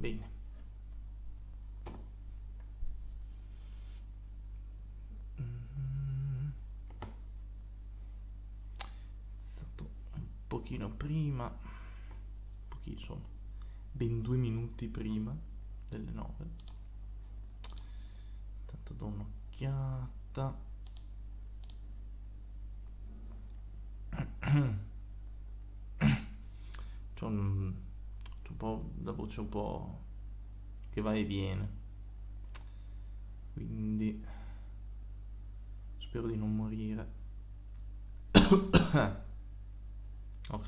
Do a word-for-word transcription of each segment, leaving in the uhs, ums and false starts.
bene. Mm. È stato un pochino prima, un pochino, insomma, ben due minuti prima delle nove. Intanto do un'occhiata. C'ho un, c'ho un po' la voce un po' che va e viene, quindi spero di non morire. Ok.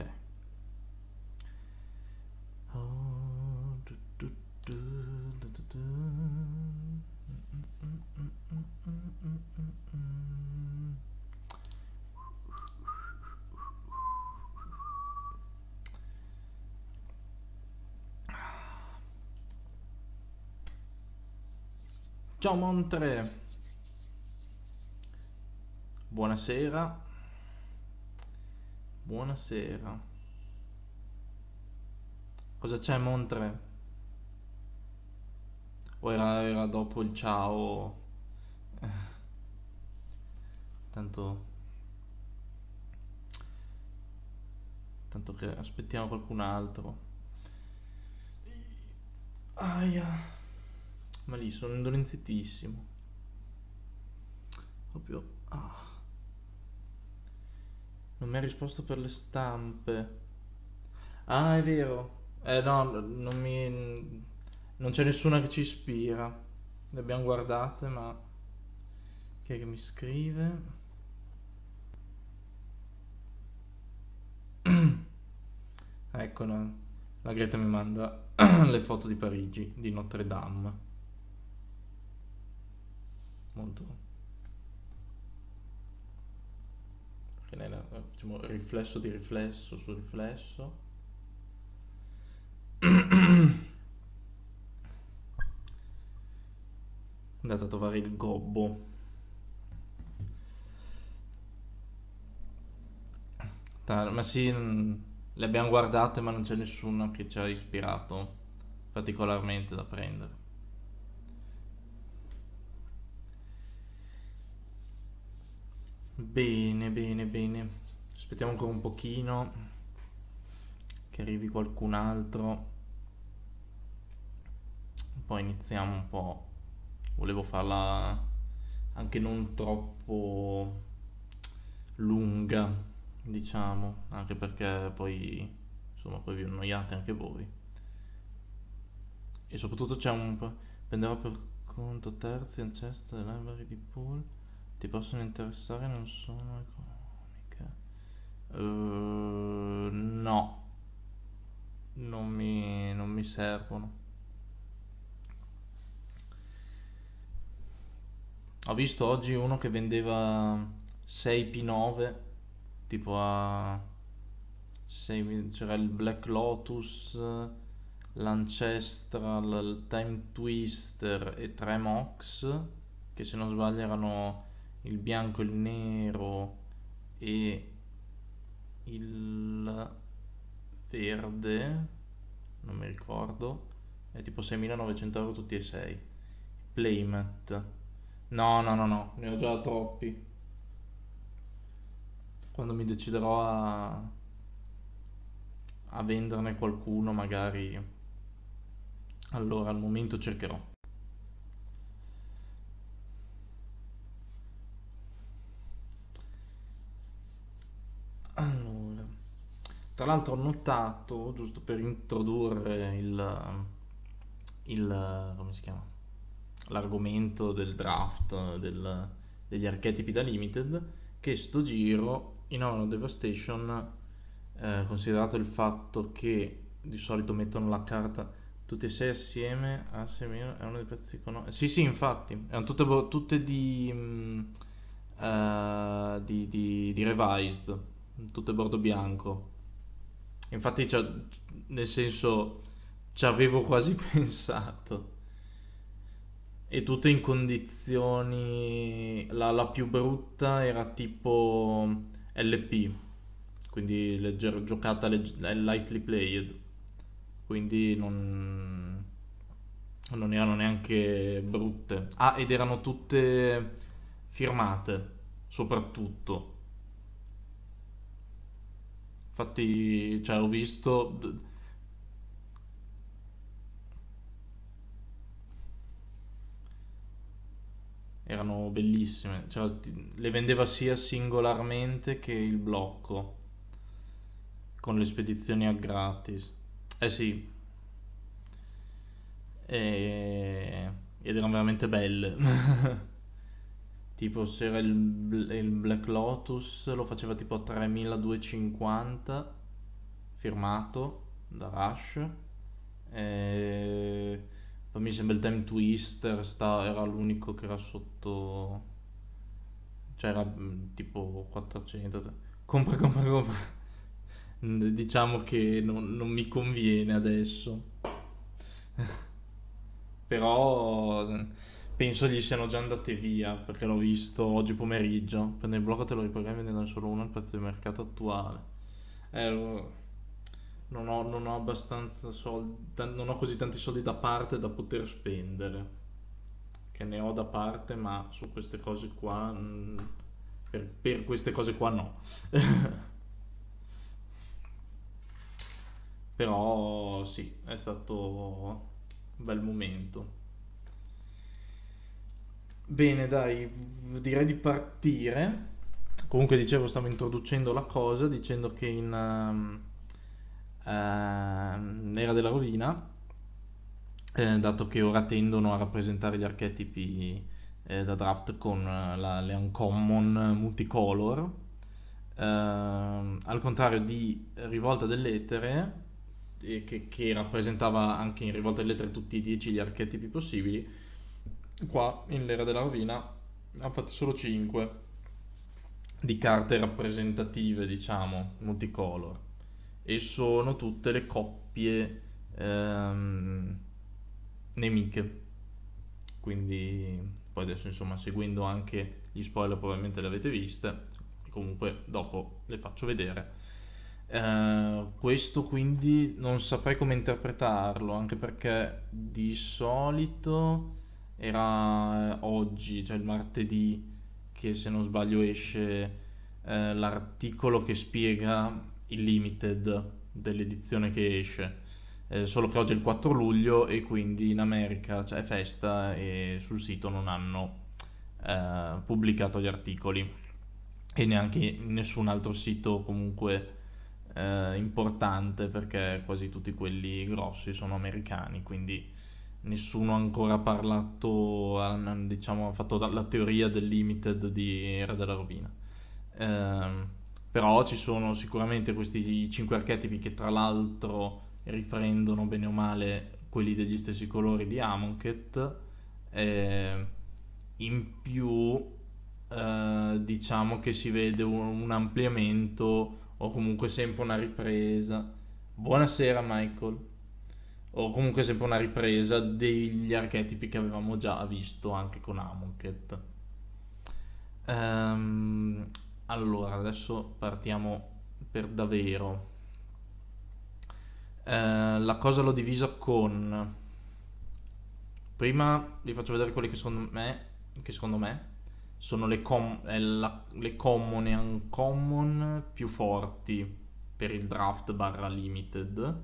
Oh, du, du, du, du, du, du. Ciao Montre, buonasera, buonasera. Cosa c'è Montre? O era, era dopo il ciao? Tanto, tanto che aspettiamo qualcun altro. Aia, ma lì sono indolenzitissimo. Proprio, ah. Non mi ha risposto per le stampe. Ah, è vero. Eh no, non mi... non c'è nessuna che ci ispira. Le abbiamo guardate, ma... Chi è che mi scrive? Ecco, no. La Greta mi manda le foto di Parigi, di Notre Dame. Molto... Perché lei era, diciamo, riflesso di riflesso su riflesso. Andate a trovare il gobbo. Ta- Ma sì, mm, le abbiamo guardate, ma non c'è nessuno che ci ha ispirato particolarmente da prendere. Bene, bene, bene. Aspettiamo ancora un pochino che arrivi qualcun altro. Poi iniziamo un po'. Volevo farla anche non troppo lunga, diciamo, anche perché poi, insomma, poi vi annoiate anche voi. E soprattutto c'è un po'... Prenderò per conto terzi, ancestor e library di pool. Ti possono interessare, non sono economiche. Eh, no, non mi, non mi servono. Ho visto oggi uno che vendeva sei P nove, tipo a sei, c'era il Black Lotus, l'Ancestral, il Time Twister e tre Mox, che se non sbaglio erano il bianco, il nero e il verde, non mi ricordo, è tipo seimilanovecento euro tutti e sei. Playmat. No, no, no, no, ne ho già troppi. Quando mi deciderò a, a venderne qualcuno, magari allora al momento cercherò. Allora, tra l'altro ho notato, giusto per introdurre il, il come si chiama? L'argomento del draft del- degli archetipi da limited, che sto giro in Honor Devastation, eh, considerato il fatto che di solito mettono la carta tutti e sei assieme a sei mila, è uno dei pezzi economici. Sì, sì, infatti, erano tutte, bo- tutte di, mm, eh, di, di, di revised, tutte bordo bianco. Infatti, cioè, nel senso, ci avevo quasi pensato. E tutte in condizioni... La, la più brutta era tipo L P, quindi leggero, giocata leg- lightly played, quindi non... non erano neanche brutte. Ah, ed erano tutte firmate, soprattutto. Infatti, cioè, ho visto, erano bellissime. Cioè, ti- le vendeva sia singolarmente che il blocco, con le spedizioni a gratis. Eh sì, e- ed erano veramente belle. Tipo, se era il, Bl- il Black Lotus, lo faceva tipo a tremiladuecentocinquanta, firmato da Rush. E poi mi sembra il Time Twister sta- era l'unico che era sotto, cioè era mm, tipo quattrocento. Compra, compra, compra. Mm, Diciamo che non, non mi conviene adesso. Però eh, penso gli siano già andate via perché l'ho visto oggi pomeriggio. Prendi il blocco, te lo ripaghi vendendone solo uno al prezzo di mercato attuale. Eh, lo- non ho, non ho abbastanza soldi, tan- non ho così tanti soldi da parte da poter spendere. Che ne ho da parte, ma su queste cose qua, mm, per, per queste cose qua no. Però sì, è stato un bel momento. Bene, dai, direi di partire. Comunque dicevo, stavo introducendo la cosa dicendo che in ehm, ehm, Era della Rovina, eh, dato che ora tendono a rappresentare gli archetipi eh, da draft con eh, la, le uncommon multicolor, ehm, al contrario di Rivolta dell'Etere, eh, che, che rappresentava anche in Rivolta dell'Etere tutti e dieci gli archetipi possibili, qua in l'Era della Rovina hanno fatto solo cinque di carte rappresentative, diciamo, multicolor, e sono tutte le coppie ehm, nemiche. Quindi poi adesso insomma, seguendo anche gli spoiler, probabilmente le avete viste, comunque dopo le faccio vedere. Eh, questo quindi non saprei come interpretarlo, anche perché di solito era eh, oggi, cioè il martedì, che se non sbaglio esce eh, l'articolo che spiega il limited dell'edizione che esce. Eh, solo che oggi è il quattro luglio e quindi in America c'è festa e sul sito non hanno eh, pubblicato gli articoli, e neanche in nessun altro sito comunque eh, importante, perché quasi tutti quelli grossi sono americani, quindi nessuno ha ancora parlato, ha- diciamo, ha fatto la teoria del limited di Era della Rovina. Ehm, Però ci sono sicuramente questi cinque archetipi che tra l'altro riprendono bene o male quelli degli stessi colori di Amonkhet. eh, In più eh, diciamo che si vede un, un ampliamento o comunque sempre una ripresa. Buonasera Michael. O comunque sempre una ripresa degli archetipi che avevamo già visto anche con Amonkhet. Ehm, allora, adesso partiamo per davvero. Eh, la cosa l'ho divisa con... Prima vi faccio vedere quelle che secondo me, che secondo me sono le, com- eh, la- le common e uncommon più forti per il draft barra limited,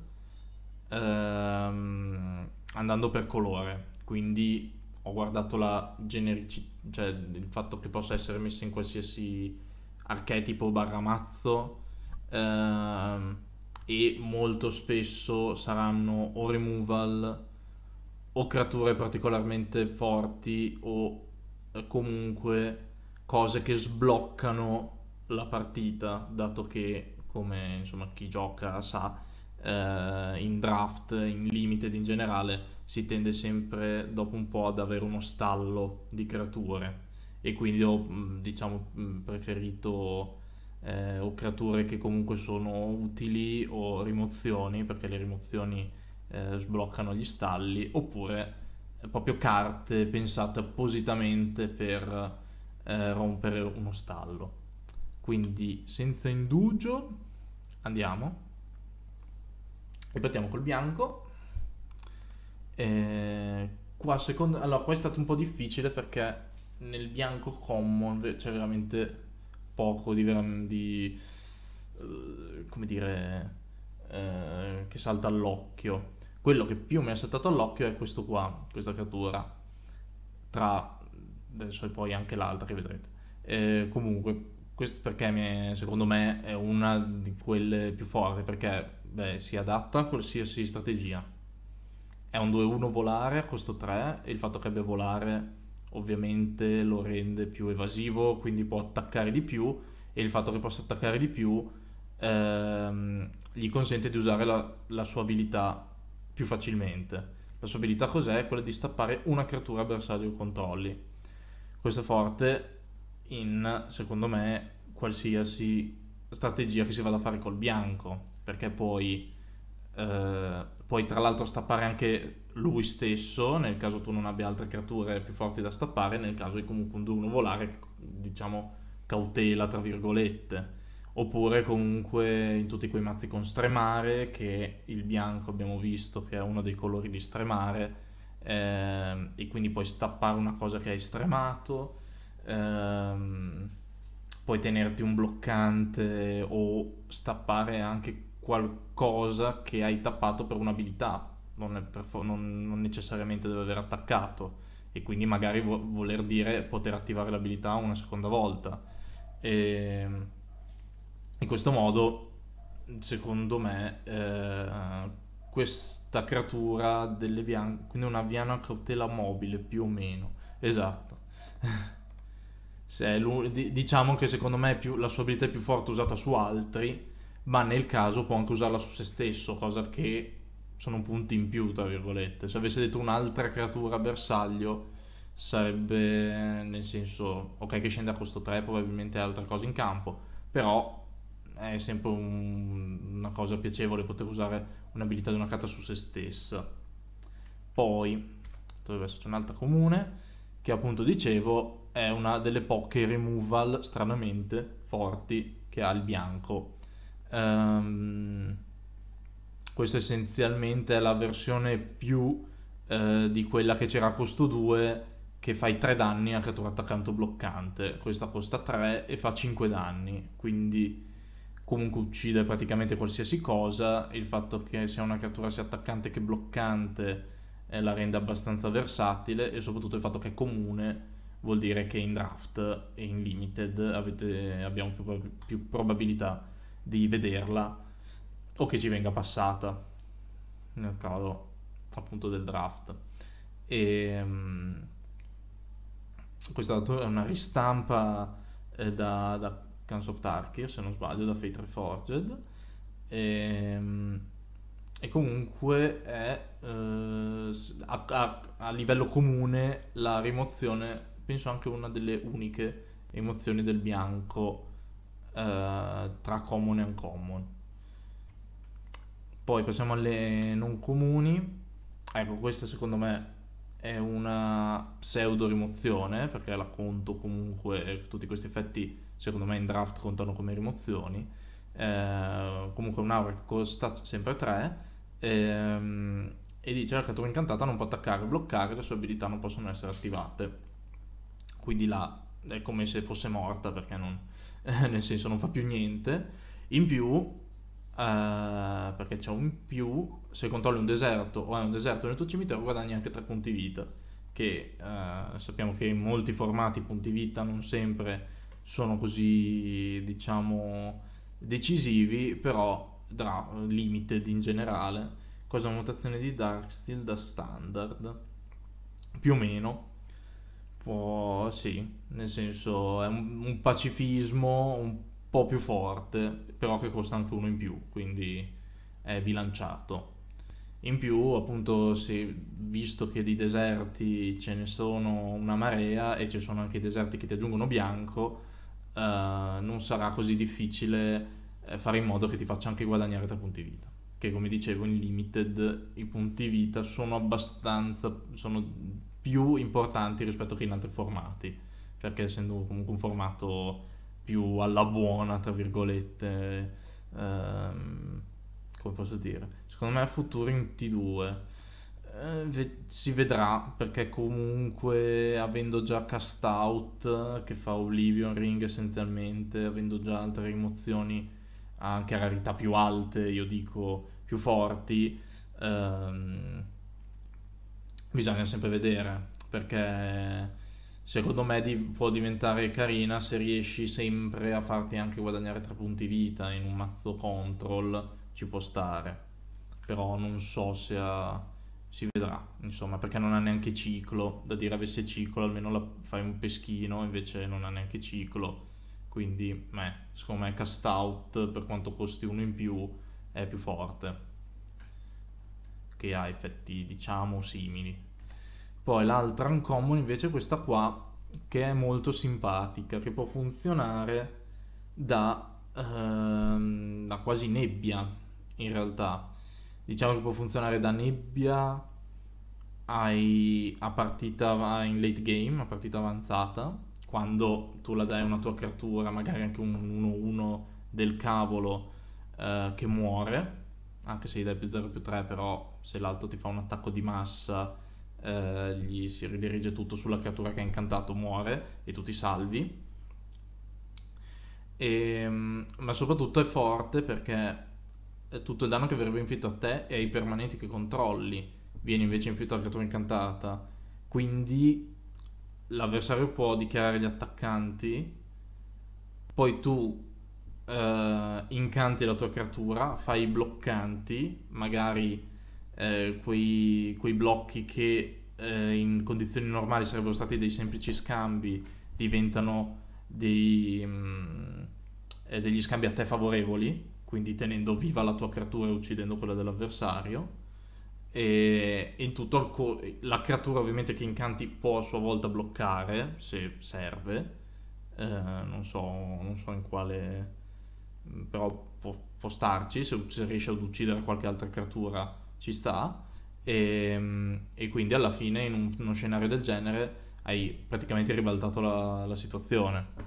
ehm, andando per colore. Quindi ho guardato la genericità, cioè il fatto che possa essere messa in qualsiasi archetipo barra mazzo, ehm, e molto spesso saranno o removal o creature particolarmente forti o eh, comunque cose che sbloccano la partita, dato che, come insomma chi gioca sa, eh, in draft, in limited in generale, si tende sempre dopo un po' ad avere uno stallo di creature, e quindi ho mh, diciamo mh, preferito eh, o creature che comunque sono utili o rimozioni, perché le rimozioni eh, sbloccano gli stalli, oppure eh, proprio carte pensate appositamente per eh, rompere uno stallo. Quindi senza indugio andiamo e partiamo col bianco. E qua secondo... Allora, qua è stato un po' difficile perché nel bianco common ve- c'è veramente poco di, veram- di eh, come dire, eh, che salta all'occhio. Quello che più mi è saltato all'occhio è questo qua, questa creatura, tra adesso e poi anche l'altra che vedrete. Eh, comunque, questo perché mi è- secondo me è una di quelle più forti, perché beh, si adatta a qualsiasi strategia. È un due uno volare a costo tre e il fatto che abbia volare ovviamente lo rende più evasivo, quindi può attaccare di più e il fatto che possa attaccare di più ehm, gli consente di usare la, la sua abilità più facilmente. La sua abilità cos'è? Quella di stappare una creatura bersaglio che controlli. Questo è forte in, secondo me, qualsiasi strategia che si vada a fare col bianco, perché poi eh, puoi tra l'altro stappare anche lui stesso, nel caso tu non abbia altre creature più forti da stappare, nel caso hai comunque un due uno volare, diciamo cautela tra virgolette. Oppure comunque in tutti quei mazzi con stremare, che il bianco abbiamo visto che è uno dei colori di stremare, ehm, e quindi puoi stappare una cosa che hai stremato, ehm, puoi tenerti un bloccante o stappare anche qualcosa che hai tappato per un'abilità, non, è per fo- non- non necessariamente deve aver attaccato, e quindi magari vo- voler dire poter attivare l'abilità una seconda volta. E in questo modo, secondo me, eh, questa creatura delle bianche, quindi una Viana cautela mobile più o meno, esatto. Se è l'u- di- diciamo che secondo me è più- la sua abilità è più forte usata su altri, ma nel caso può anche usarla su se stesso, cosa che sono punti in più, tra virgolette. Se avesse detto un'altra creatura bersaglio, sarebbe nel senso, ok che scende a costo tre, probabilmente ha altre cose in campo, però è sempre un- una cosa piacevole poter usare un'abilità di una carta su se stessa. Poi dovrebbe esserci un'altra comune, che appunto dicevo è una delle poche removal stranamente forti che ha il bianco. Ehm, Questa essenzialmente è la versione più eh, di quella che c'era a costo due, che fai tre danni a creatura attaccante o bloccante. Questa costa tre e fa cinque danni, quindi comunque uccide praticamente qualsiasi cosa. Il fatto che sia una creatura sia attaccante che bloccante eh, la rende abbastanza versatile, e soprattutto il fatto che è comune vuol dire che in draft e in limited avete, abbiamo più, più probabilità di vederla o che ci venga passata nel caso appunto del draft. E um, questa è una ristampa eh, da, da Guns of Tarkir, se non sbaglio, da Fate Reforged. E, um, e comunque è eh, a, a- a livello comune la rimozione, penso anche una delle uniche rimozioni del bianco eh, tra common e uncommon. Poi passiamo alle non comuni. Ecco, questa secondo me è una pseudo rimozione, perché la conto comunque, tutti questi effetti secondo me in draft contano come rimozioni. Eh, comunque un'aura che costa sempre tre, ehm, e dice la creatura incantata non può attaccare o bloccare, le sue abilità non possono essere attivate. Quindi là è come se fosse morta, perché non, nel senso non fa più niente. In più, eh, perché c'è un più, se controlli un deserto o hai un deserto nel tuo cimitero guadagni anche tre punti vita, che eh, sappiamo che in molti formati i punti vita non sempre sono così, diciamo, decisivi, però dra- limited in generale. Cosa è una mutazione di Darksteel da standard? Più o meno. Può, sì, nel senso è un, un pacifismo un po' più forte, però che costa anche uno in più, quindi è bilanciato. In più, appunto, se, visto che di deserti ce ne sono una marea e ci sono anche i deserti che ti aggiungono bianco, eh, non sarà così difficile eh, fare in modo che ti faccia anche guadagnare tre punti vita. Che come dicevo in limited i punti vita sono abbastanza, sono più importanti rispetto che in altri formati, perché essendo comunque un formato più alla buona, tra virgolette, ehm, come posso dire, secondo me è futuro in T due. Eh, ve- si vedrà, perché comunque avendo già Cast Out che fa Oblivion Ring essenzialmente, avendo già altre rimozioni anche a rarità più alte, io dico più forti, ehm, bisogna sempre vedere, perché secondo me di- può diventare carina se riesci sempre a farti anche guadagnare tre punti vita in un mazzo control, ci può stare. Però non so se ha... si vedrà, insomma, perché non ha neanche ciclo, da dire avesse ciclo almeno la- fai un peschino, invece non ha neanche ciclo, quindi beh, secondo me Cast Out, per quanto costi uno in più, è più forte, che ha effetti diciamo simili. Poi l'altra uncommon invece è questa qua, che è molto simpatica, che può funzionare da, ehm, da quasi nebbia, in realtà. Diciamo che può funzionare da nebbia ai- a partita in late game, a partita avanzata, quando tu la dai a una tua creatura, magari anche un uno uno del cavolo, eh, che muore, anche se gli dai più zero più tre, però se l'altro ti fa un attacco di massa, eh, gli si ridirige tutto sulla creatura che ha incantato, muore e tu ti salvi. E, ma soprattutto è forte perché tutto il danno che verrebbe inflitto a te e ai permanenti che controlli viene invece inflitto alla creatura incantata. Quindi l'avversario può dichiarare gli attaccanti, poi tu eh, incanti la tua creatura, fai i bloccanti, magari eh, quei, quei blocchi che eh, in condizioni normali sarebbero stati dei semplici scambi, diventano dei, mm, eh, degli scambi a te favorevoli, quindi tenendo viva la tua creatura e uccidendo quella dell'avversario. E in tutto il co- la creatura ovviamente che incanti può a sua volta bloccare se serve. Eh, non so, non so in quale, però può, può starci, se, se riesce ad uccidere qualche altra creatura ci sta. E, e quindi alla fine in un- uno scenario del genere hai praticamente ribaltato la, la situazione.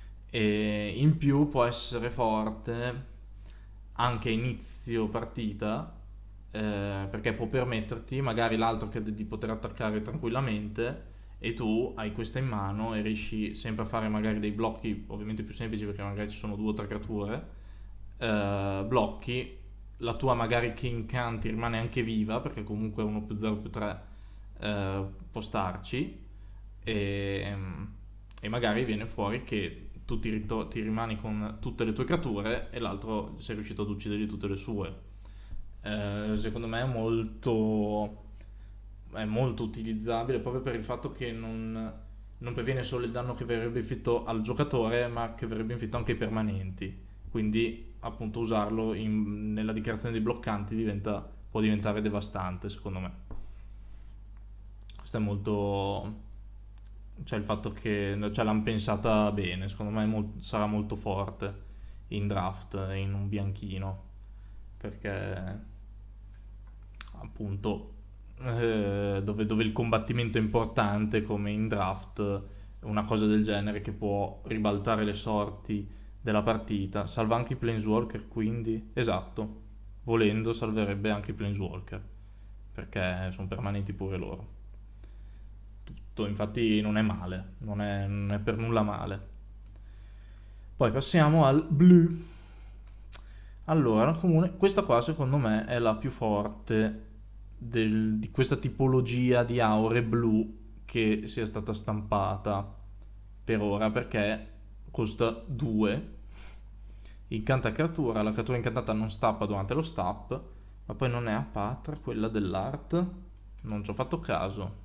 E in più può essere forte anche a inizio partita, eh, perché può permetterti magari l'altro che di poter attaccare tranquillamente e tu hai questa in mano e riesci sempre a fare magari dei blocchi ovviamente più semplici, perché magari ci sono due o tre creature, eh, blocchi, la tua magari che incanti rimane anche viva perché comunque uno più zero più tre, eh, può starci, e, e magari viene fuori che tu ti, rito- ti rimani con tutte le tue creature e l'altro sei riuscito ad uccidergli tutte le sue. Eh, secondo me è molto, è molto utilizzabile proprio per il fatto che non, non previene solo il danno che verrebbe inflitto al giocatore, ma che verrebbe inflitto anche ai permanenti. Quindi, appunto, usarlo in- nella dichiarazione dei bloccanti diventa- può diventare devastante, secondo me. Questo è molto. Cioè, il fatto che cioè, l'hanno pensata bene, secondo me è mol- sarà molto forte in draft, in un bianchino, perché appunto eh, dove, dove il combattimento è importante come in draft, una cosa del genere che può ribaltare le sorti della partita, salva anche i planeswalker, quindi esatto, volendo salverebbe anche i planeswalker, perché sono permanenti pure loro. Tutto infatti non è male, non è, non è per nulla male. Poi passiamo al blu. Allora, la comune, questa qua secondo me è la più forte del- di questa tipologia di aure blu che sia stata stampata per ora, perché costa due, incanta creatura, la creatura incantata non stappa durante lo stop, ma poi non è a patra quella dell'art, non ci ho fatto caso.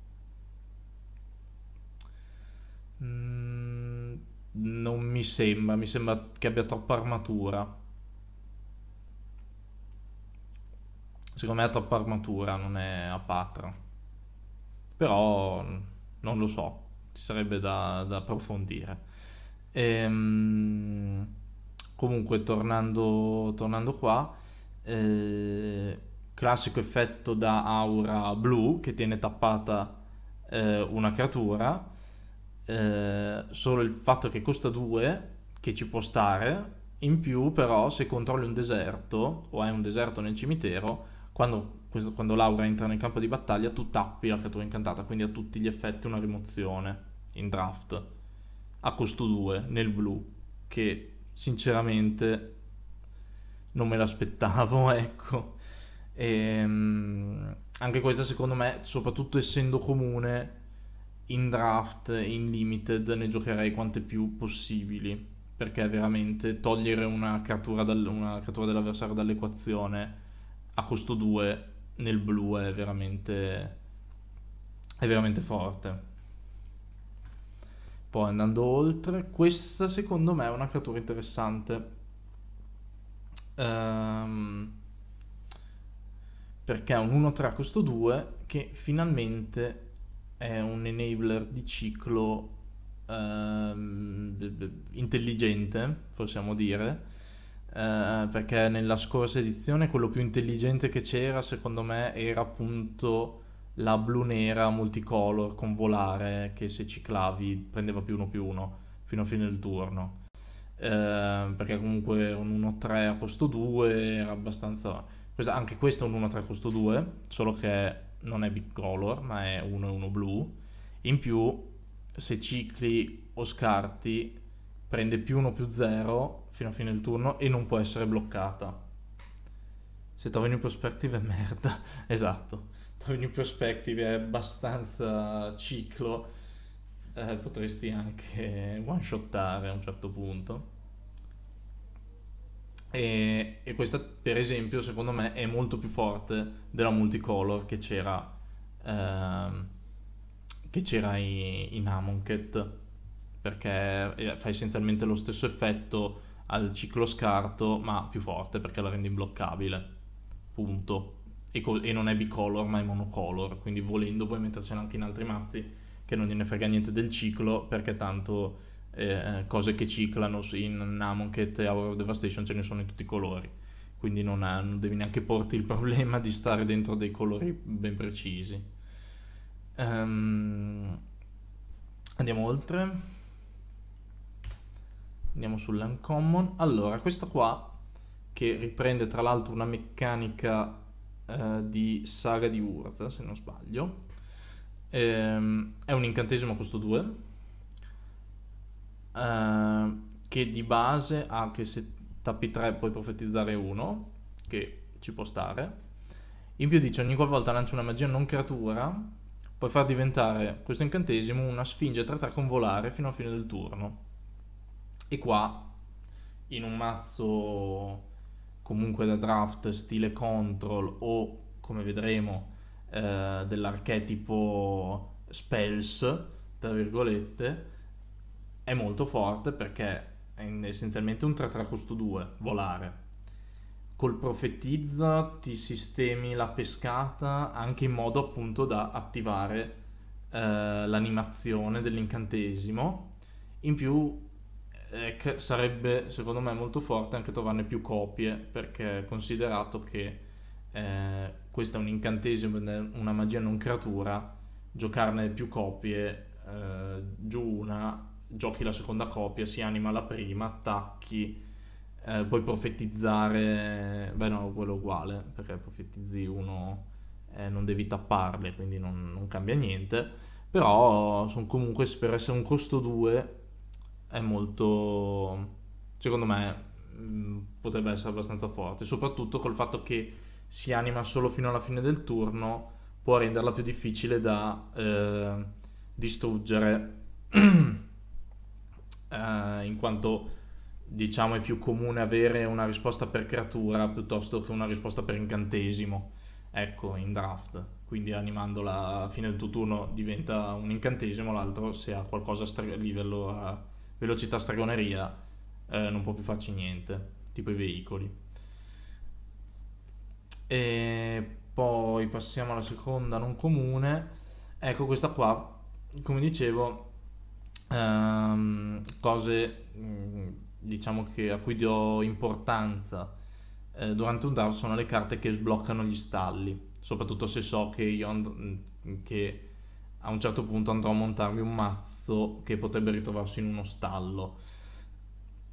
Mm, non mi sembra, mi sembra che abbia troppa armatura. Secondo me ha troppa armatura, non è a patra. Però non lo so, ci sarebbe da, da approfondire. Ehm, Comunque, tornando, tornando qua, eh, classico effetto da aura blu che tiene tappata eh, una creatura, eh, solo il fatto che costa due, che ci può stare, in più però se controlli un deserto o hai un deserto nel cimitero, quando, questo- quando Laura entra nel campo di battaglia tu tappi la creatura incantata, quindi a tutti gli effetti una rimozione in draft a costo due nel blu, che sinceramente non me l'aspettavo, ecco. E, mm, anche questa secondo me, soprattutto essendo comune, in draft, in limited, ne giocherei quante più possibili, perché veramente togliere una creatura, dal- una creatura dell'avversario dall'equazione a costo due nel blu è veramente, è veramente forte. Poi andando oltre, questa secondo me è una creatura interessante. Ehm, Perché è un uno tre a costo due che finalmente è un enabler di ciclo ehm, b- b- intelligente, possiamo dire, eh, perché nella scorsa edizione quello più intelligente che c'era, secondo me, era appunto la blu nera multicolor con volare che se ciclavi prendeva più uno più uno fino a fine del turno. Eh, perché comunque un uno tre a costo due era abbastanza... questa- anche questo è un uno tre a costo due, solo che non è bicolor, ma è uno e uno blu. In più, se cicli o scarti, prende più uno più zero fino a fine del turno e non può essere bloccata. Se trovi New Perspective è merda, esatto. Trovi New Perspective è abbastanza ciclo, eh, potresti anche one-shottare a un certo punto. E, e questa, per esempio, secondo me è molto più forte della multicolor che c'era ehm, che c'era in, in Amonkhet, perché eh, fa essenzialmente lo stesso effetto al ciclo scarto, ma più forte perché la rende imbloccabile. Punto. E, co- e non è bicolor, ma è monocolor, quindi volendo puoi mettercela anche in altri mazzi che non gliene frega niente del ciclo, perché tanto eh, cose che ciclano su- in Amonkhet e Hour of Devastation ce ne sono in tutti i colori, quindi non, ha- non devi neanche porti il problema di stare dentro dei colori ben precisi. Ehm, Andiamo oltre, andiamo sull'uncommon. Allora, questa qua, che riprende tra l'altro una meccanica eh, di Saga di Urza, se non sbaglio, ehm, è un incantesimo a costo due, eh, che di base ha che se tappi tre puoi profetizzare uno, che ci può stare. In più dice ogni qualvolta lanci una magia non creatura, puoi far diventare questo incantesimo una sfinge tre tre con volare fino alla fine del turno. E qua, in un mazzo comunque da draft stile control o, come vedremo, eh, dell'archetipo spells, tra virgolette, è molto forte perché è essenzialmente un tre tre costo due, volare. Col profetizza ti sistemi la pescata anche in modo appunto da attivare eh, l'animazione dell'incantesimo. In più eh, che sarebbe secondo me molto forte anche trovarne più copie, perché considerato che eh, questo è un incantesimo, una magia non creatura, giocarne più copie, eh, giù una, giochi la seconda copia, si anima la prima, attacchi, eh, puoi profetizzare, beh no, quello è uguale, perché profetizzi uno, eh, non devi tapparle, quindi non, non cambia niente, però sono comunque, per essere un costo due, è molto, secondo me, mh, potrebbe essere abbastanza forte, soprattutto col fatto che si anima solo fino alla fine del turno, può renderla più difficile da eh, distruggere, eh, in quanto diciamo è più comune avere una risposta per creatura piuttosto che una risposta per incantesimo, ecco, in draft. Quindi animandola a fine del tuo turno diventa un incantesimo, l'altro se ha qualcosa a stra- livello a velocità stregoneria eh, non può più farci niente, tipo i veicoli. E poi passiamo alla seconda non comune. Ecco, questa qua, come dicevo, ehm, cose mh, diciamo che a cui do importanza eh, durante un draft sono le carte che sbloccano gli stalli, soprattutto se so che io and- che a un certo punto andrò a montarmi un mazzo che potrebbe ritrovarsi in uno stallo.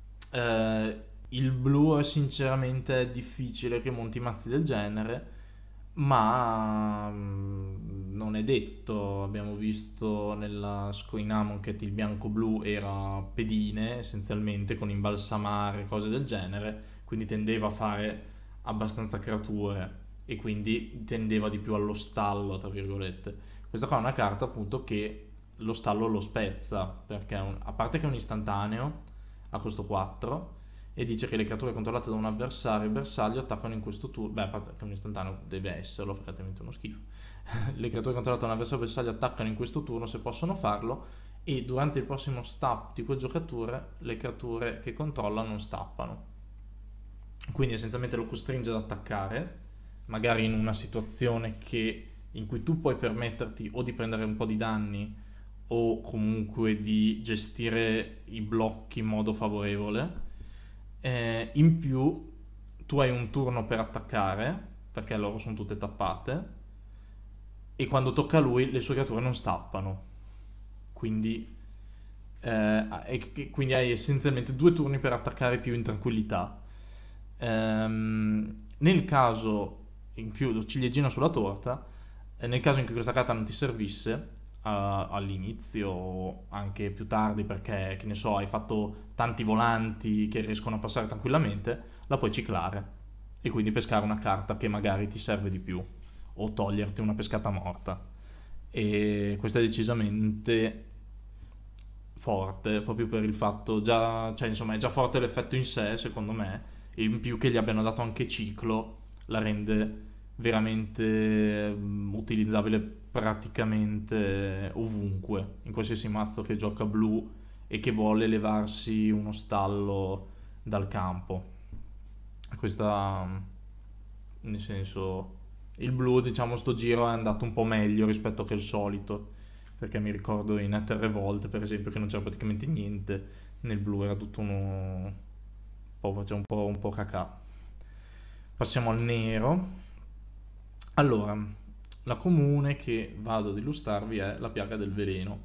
Eh, il blu è sinceramente difficile che monti mazzi del genere, ma mm, non è detto. Abbiamo visto nella Scoinamon che il bianco-blu era pedine essenzialmente con imbalsamare, cose del genere, quindi tendeva a fare abbastanza creature e quindi tendeva di più allo stallo, tra virgolette. Questa qua è una carta appunto che lo stallo lo spezza, perché è un- a parte che è un istantaneo a costo quattro, e dice che le creature controllate da un avversario o bersaglio attaccano in questo turno. Beh, a parte che un istantaneo deve esserlo, perché altrimenti è uno schifo. Le creature controllate da un avversario o bersaglio attaccano in questo turno se possono farlo, e durante il prossimo stop di quel giocatore le creature che controlla non stappano. Quindi essenzialmente lo costringe ad attaccare, magari in una situazione che, in cui tu puoi permetterti o di prendere un po' di danni o comunque di gestire i blocchi in modo favorevole. Eh, in più tu hai un turno per attaccare, perché loro sono tutte tappate, e quando tocca a lui le sue creature non stappano. Quindi, eh, e- quindi hai essenzialmente due turni per attaccare più in tranquillità. Ehm, nel caso in più, ciliegina sulla torta, eh, nel caso in cui questa carta non ti servisse a- all'inizio o anche più tardi perché, che ne so, hai fatto tanti volanti che riescono a passare tranquillamente, la puoi ciclare e quindi pescare una carta che magari ti serve di più o toglierti una pescata morta. E questo è decisamente forte proprio per il fatto già, cioè insomma è già forte l'effetto in sé secondo me, e in più che gli abbiano dato anche ciclo la rende veramente mm, utilizzabile praticamente ovunque, in qualsiasi mazzo che gioca blu e che vuole levarsi uno stallo dal campo. Questa, mm, nel senso, il blu diciamo sto giro è andato un po' meglio rispetto che il solito, perché mi ricordo in Ether Revolt per esempio che non c'era praticamente niente, nel blu era tutto uno un po', faceva un po', un po' cacà. Passiamo al nero. Allora, la comune che vado ad illustrarvi è la piaga del veleno.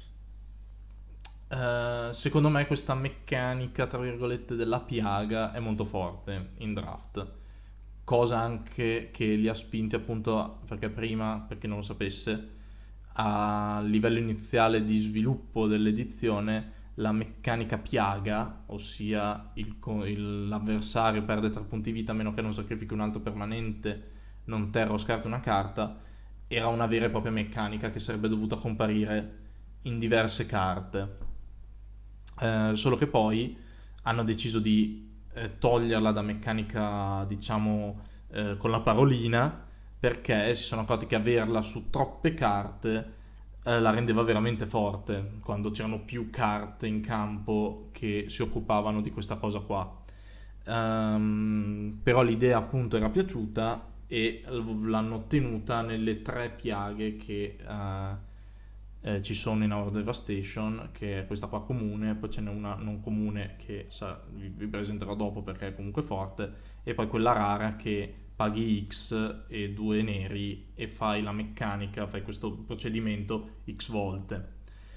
Eh, secondo me questa meccanica, tra virgolette, della piaga è molto forte in draft, cosa anche che li ha spinti appunto, perché prima, per chi non lo sapesse, a livello iniziale di sviluppo dell'edizione, la meccanica piaga, ossia il co- il- l'avversario perde tre punti vita a meno che non sacrifichi un altro permanente, non terra o scarti una carta, era una vera e propria meccanica che sarebbe dovuta comparire in diverse carte. Eh, solo che poi hanno deciso di eh, toglierla da meccanica, diciamo, eh, con la parolina, perché si sono accorti che averla su troppe carte eh, la rendeva veramente forte, quando c'erano più carte in campo che si occupavano di questa cosa qua. Ehm, però l'idea appunto era piaciuta e l'hanno ottenuta nelle tre piaghe che eh, eh, ci sono in Our Devastation, che è questa qua comune, poi ce n'è una non comune che sa- vi, vi presenterò dopo perché è comunque forte, e poi quella rara che paghi X e due neri e fai la meccanica, fai questo procedimento X volte.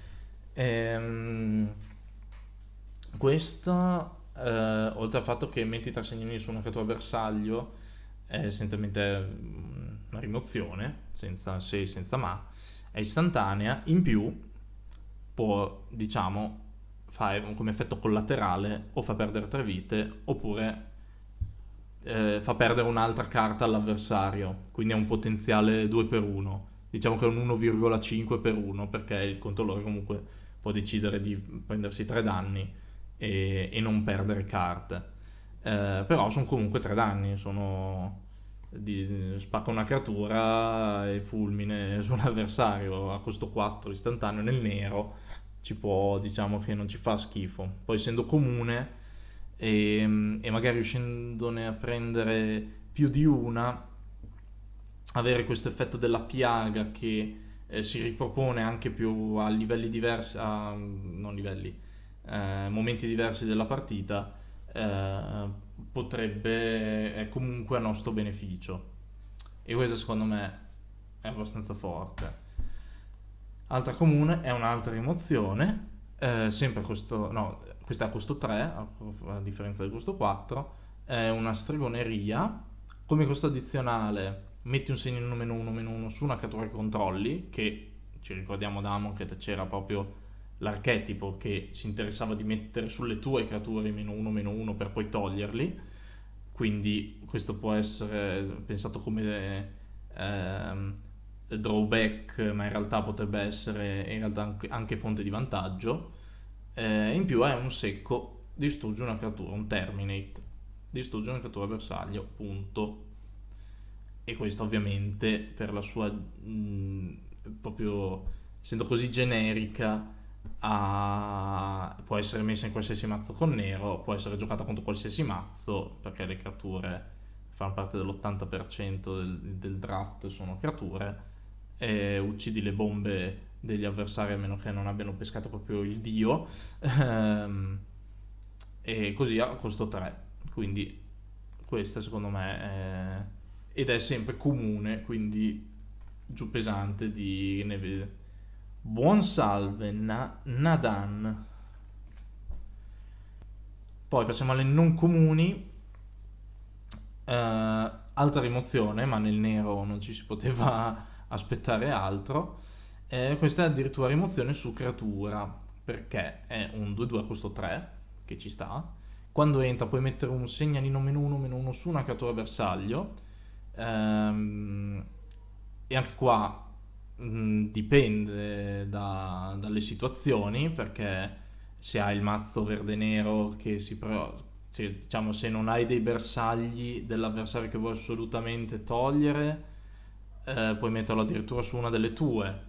Ehm, Questa, eh, oltre al fatto che metti tre segnalini su una creatura bersaglio, è essenzialmente mm, una rimozione, senza se e senza ma, è istantanea, in più può, diciamo, fare come effetto collaterale o fa perdere tre vite, oppure eh, fa perdere un'altra carta all'avversario, quindi è un potenziale due per uno. Diciamo che è un uno virgola cinque per uno, perché il controllore comunque può decidere di prendersi tre danni e, e non perdere carte. Eh, però sono comunque tre danni, sono di, spacca una creatura e fulmine sull'avversario a costo quattro istantaneo nel nero, ci può, diciamo che non ci fa schifo. Poi essendo comune e, e magari riuscendone a prendere più di una, avere questo effetto della piaga che eh, si ripropone anche più a livelli diversi, a, non livelli, eh, momenti diversi della partita, eh, potrebbe, è comunque a nostro beneficio. E questo secondo me è abbastanza forte. Altra comune è un'altra rimozione, eh, sempre a costo, no, questa è a costo tre, a, a differenza del costo quattro, è una stregoneria. Come costo addizionale metti un segnalino meno uno meno uno su una cattura che controlli, che ci ricordiamo da Amon che c'era proprio l'archetipo che si interessava di mettere sulle tue creature meno uno meno uno per poi toglierli, quindi questo può essere pensato come ehm, drawback, ma in realtà potrebbe essere in realtà anche, anche fonte di vantaggio. Eh, in più è un secco, distrugge una creatura, un terminate, distrugge una creatura bersaglio, punto. E questo ovviamente per la sua mh, proprio essendo così generica ha- può essere messa in qualsiasi mazzo con nero, può essere giocata contro qualsiasi mazzo perché le creature fanno parte dell'ottanta per cento del, del draft, sono creature, e uccidi le bombe degli avversari a meno che non abbiano pescato proprio il dio. Ehm, e così a costo tre, quindi questa secondo me è... ed è sempre comune, quindi giù pesante di neve. Buon salve Na- Nadan. Poi passiamo alle non comuni. Eh, altra rimozione, ma nel nero non ci si poteva aspettare altro. Eh, questa è addirittura rimozione su creatura, perché è un due due a costo tre, che ci sta. Quando entra puoi mettere un segnalino meno uno meno uno su una creatura bersaglio. Ehm, e anche qua mh, dipende da- dalle situazioni, perché se hai il mazzo verde-nero che si... Pro- se, diciamo, se non hai dei bersagli dell'avversario che vuoi assolutamente togliere, eh, puoi metterlo addirittura su una delle tue.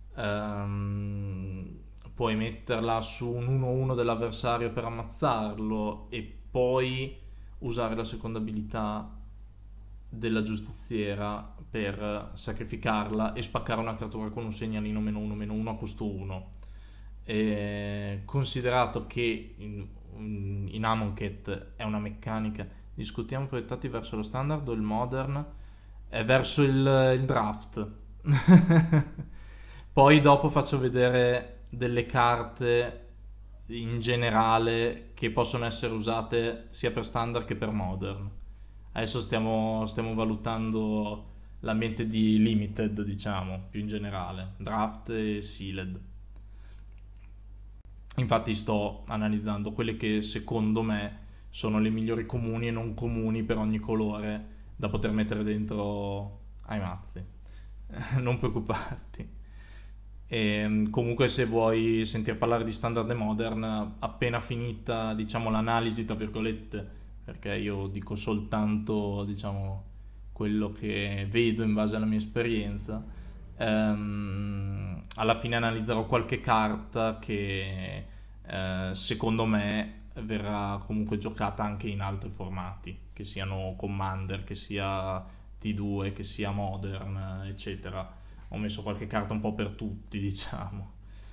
Ehm, puoi metterla su un uno uno dell'avversario per ammazzarlo e poi usare la seconda abilità della giustiziera per sacrificarla e spaccare una creatura con un segnalino meno uno meno uno a costo uno. E considerato che in, in Amonkhet è una meccanica, discutiamo proiettati verso lo standard o il modern, è verso il, il draft. Poi dopo faccio vedere delle carte in generale che possono essere usate sia per standard che per modern. Adesso stiamo, stiamo valutando l'ambiente di limited, diciamo, più in generale, draft e sealed. Infatti sto analizzando quelle che secondo me sono le migliori comuni e non comuni per ogni colore da poter mettere dentro ai mazzi. Non preoccuparti. E, comunque se vuoi sentire parlare di standard e modern, appena finita diciamo l'analisi, tra virgolette, perché io dico soltanto diciamo quello che vedo in base alla mia esperienza, ehm, alla fine analizzerò qualche carta che eh, secondo me verrà comunque giocata anche in altri formati, che siano Commander, che sia T due, che sia Modern, eccetera. Ho messo qualche carta un po' per tutti, diciamo.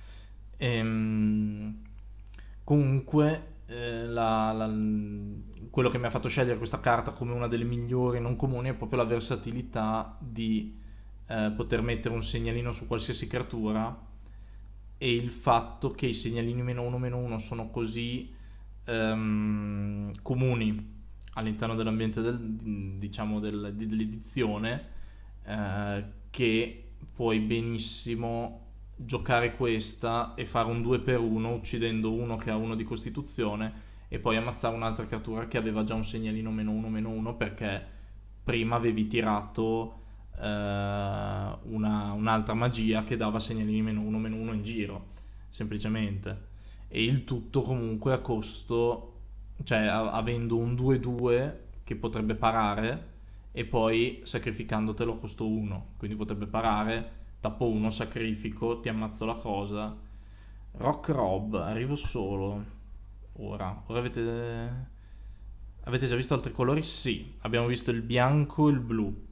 Ehm, comunque, eh, la- la- quello che mi ha fatto scegliere questa carta come una delle migliori non comuni è proprio la versatilità di eh, poter mettere un segnalino su qualsiasi creatura e il fatto che i segnalini meno uno meno uno sono così ehm, comuni all'interno dell'ambiente del, diciamo del- dell'edizione, eh, che puoi benissimo giocare questa e fare un due per uno uccidendo uno che ha uno di costituzione e poi ammazzare un'altra creatura che aveva già un segnalino meno uno meno uno perché prima avevi tirato eh, una, un'altra magia che dava segnalini meno uno meno uno in giro, semplicemente. E il tutto comunque a costo, cioè a- avendo un due due che potrebbe parare e poi sacrificandotelo a costo uno, quindi potrebbe parare, tappo uno, sacrifico, ti ammazzo la cosa. Rock Rob, arrivo solo. Ora, ora avete... Avete già visto altri colori? Sì, abbiamo visto il bianco e il blu.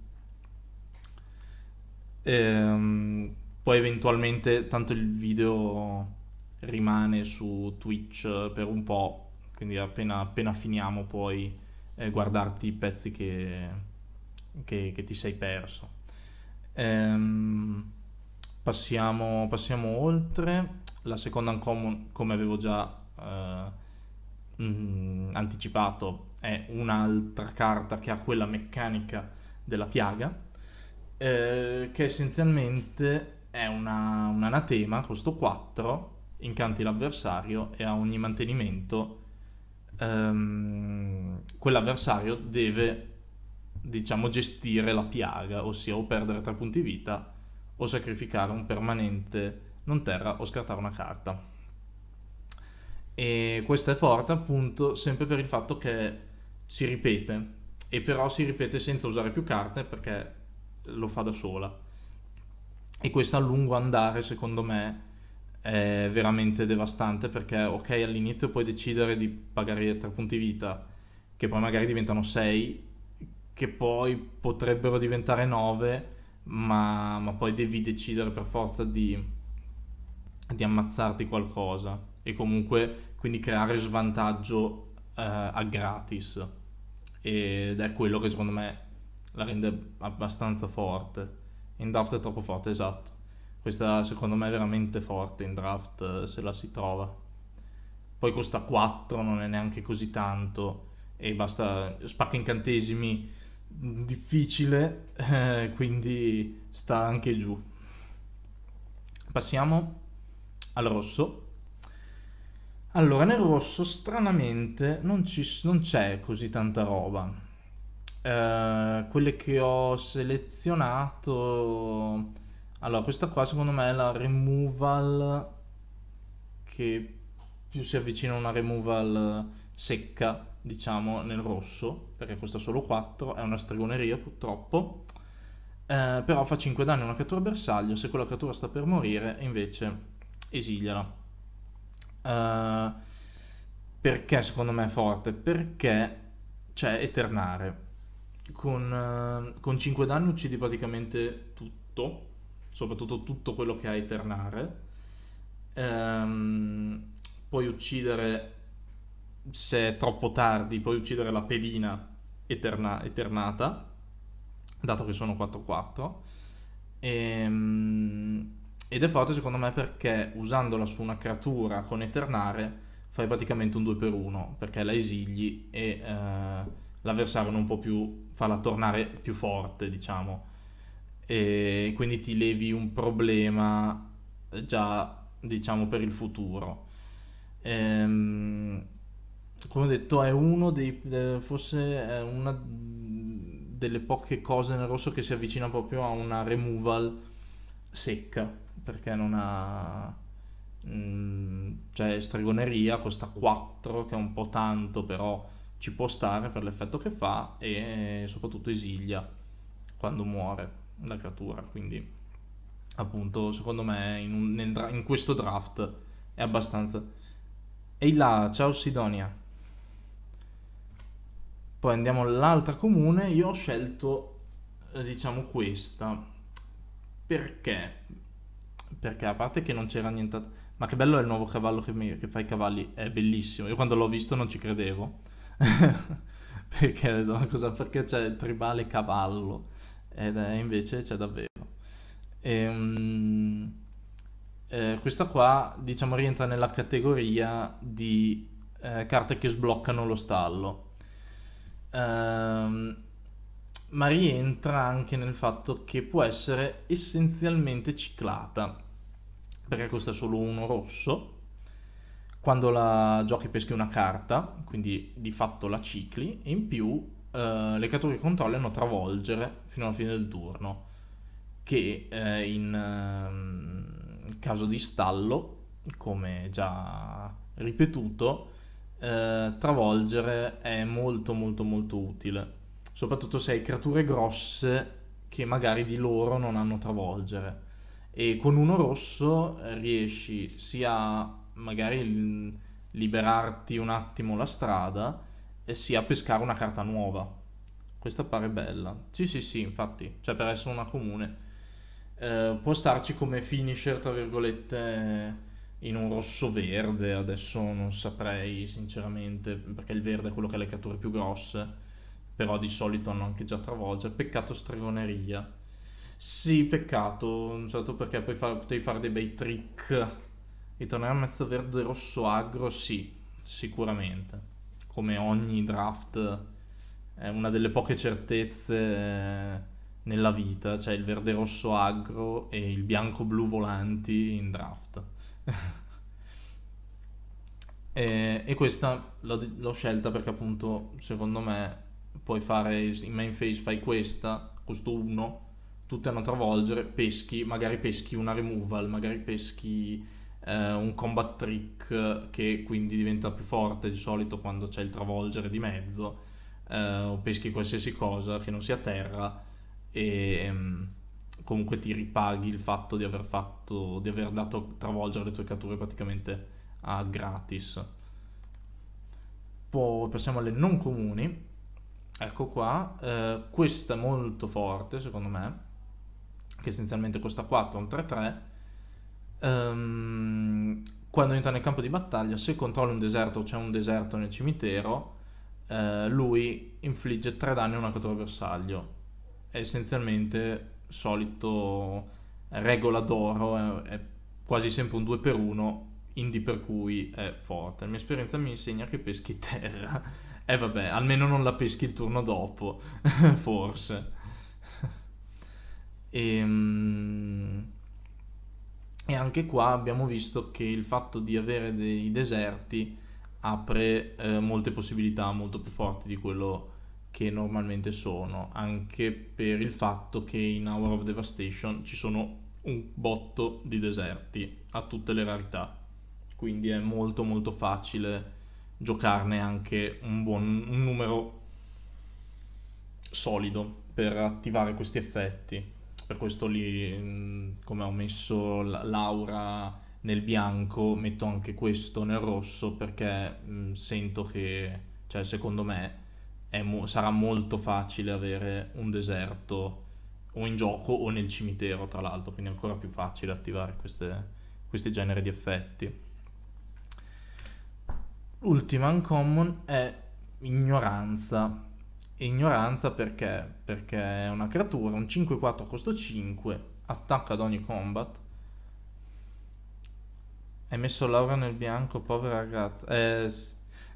Ehm, poi eventualmente, tanto il video rimane su Twitch per un po', quindi appena, appena finiamo puoi eh, guardarti i pezzi che, che- che ti sei perso. Ehm, passiamo, passiamo oltre. La seconda uncommon, come avevo già eh, mm, anticipato, è un'altra carta che ha quella meccanica della piaga. eh, che essenzialmente è una, un anatema, costo quattro, incanti l'avversario e a ogni mantenimento ehm, quell'avversario deve, diciamo, gestire la piaga, ossia o perdere tre punti vita o sacrificare un permanente non terra o scartare una carta. E questo è forte appunto sempre per il fatto che si ripete, e però si ripete senza usare più carte perché lo fa da sola. E questo a lungo andare secondo me è veramente devastante, perché ok, all'inizio puoi decidere di pagare tre punti vita che poi magari diventano sei, che poi potrebbero diventare nove, ma, ma poi devi decidere per forza di, di ammazzarti qualcosa e comunque quindi creare svantaggio eh, a gratis, ed è quello che secondo me la rende abbastanza forte. In draft è troppo forte, esatto. Questa secondo me è veramente forte in draft, eh, se la si trova. Poi costa quattro, non è neanche così tanto e basta, spacca incantesimi, difficile, eh, quindi sta anche giù. Passiamo al rosso. Allora, nel rosso stranamente non, ci, non c'è così tanta roba. Eh, quelle che ho selezionato... Allora, questa qua secondo me è la removal che più si avvicina a una removal secca, diciamo, nel rosso, perché costa solo quattro, è una stregoneria purtroppo. Eh, però fa cinque danni a una creatura bersaglio, se quella creatura sta per morire, invece esigliala. Uh, perché secondo me è forte? Perché c'è Eternare. Con, uh, con cinque danni uccidi praticamente tutto, soprattutto tutto quello che ha Eternare. Um, puoi uccidere, se è troppo tardi, puoi uccidere la pedina eterna, eternata, dato che sono quattro quattro. Ehm, ed è forte secondo me perché usandola su una creatura con Eternare fai praticamente un due per uno, perché la esigli e eh, l'avversario non può più farla tornare più forte, diciamo. E quindi ti levi un problema già, diciamo, per il futuro. Ehm, come ho detto, è uno dei, eh, forse è una delle poche cose nel rosso che si avvicina proprio a una removal secca, perché non ha, mm, cioè stregoneria, costa quattro, che è un po' tanto, però ci può stare per l'effetto che fa, e soprattutto esiglia quando muore la creatura, quindi appunto secondo me in, un- nel dra- in questo draft è abbastanza... Ehi là, ciao Sidonia. Poi andiamo all'altra comune, io ho scelto, eh, diciamo, questa. Perché? Perché a parte che non c'era niente... Ma che bello è il nuovo cavallo che, mi- che fa i cavalli, è bellissimo. Io quando l'ho visto non ci credevo. Perché, no, cosa- perché c'è tribale cavallo, ed è, invece c'è davvero. Ehm, eh, questa qua, diciamo, rientra nella categoria di eh, carte che sbloccano lo stallo. Ehm, ma rientra anche nel fatto che può essere essenzialmente ciclata, perché costa solo uno rosso. Quando la giochi peschi una carta, quindi di fatto la cicli, e in più eh, le creature che controlli hanno travolgere fino alla fine del turno, che eh, in ehm, caso di stallo, come già ripetuto, eh, travolgere è molto molto molto utile, soprattutto se hai creature grosse che magari di loro non hanno travolgere, e con uno rosso eh, riesci sia magari il- liberarti un attimo la strada e sia pescare una carta nuova. Questa pare bella. Sì, sì, sì, infatti, cioè per essere una comune. Eh, può starci come finisher, tra virgolette, in un rosso-verde, adesso non saprei sinceramente, perché il verde è quello che ha le creature più grosse, però di solito hanno anche già travolgere. Peccato stregoneria. Sì, peccato, certo, perché poi fa- potevi fare dei bei trick. Ritornare a mezzo verde rosso agro, sì, sicuramente. Come ogni draft è una delle poche certezze nella vita, cioè il verde rosso aggro e il bianco blu volanti in draft. E, e questa l'ho, l'ho scelta perché appunto secondo me puoi fare in main phase, fai questa, questo uno, tutte hanno travolgere, peschi, magari peschi una removal, magari peschi eh, un combat trick che quindi diventa più forte di solito quando c'è il travolgere di mezzo, eh, o peschi qualsiasi cosa che non sia terra e ehm, comunque ti ripaghi il fatto di aver fatto, di aver dato travolgere le tue catture praticamente a gratis. Poi passiamo alle non comuni. Ecco qua, eh, questa è molto forte secondo me, che essenzialmente costa quattro, un tre tre. Ehm, quando entra nel campo di battaglia, se controlli un deserto o c'è un deserto nel cimitero, eh, lui infligge tre danni a una creatura bersaglio. È essenzialmente solito regola d'oro, è, è quasi sempre un due per uno, indie per cui è forte. La mia esperienza mi insegna che peschi terra. E eh, vabbè, almeno non la peschi il turno dopo, forse. E, mm, e anche qua abbiamo visto che il fatto di avere dei deserti apre eh, molte possibilità molto più forti di quello che normalmente sono, anche per il fatto che in Hour of Devastation ci sono un botto di deserti a tutte le rarità, quindi è molto molto facile giocarne anche un buon un numero solido per attivare questi effetti. Per questo lì, mh, come ho messo l- l'aura nel bianco, metto anche questo nel rosso perché mh, sento che, cioè secondo me, è mo- sarà molto facile avere un deserto o in gioco o nel cimitero, tra l'altro, quindi è ancora più facile attivare queste, questi generi di effetti. L'ultima uncommon è ignoranza. Ignoranza perché? Perché è una creatura, un cinque quattro costo cinque, attacca ad ogni combat. Hai messo Laura nel bianco, povera ragazza. Eh, s-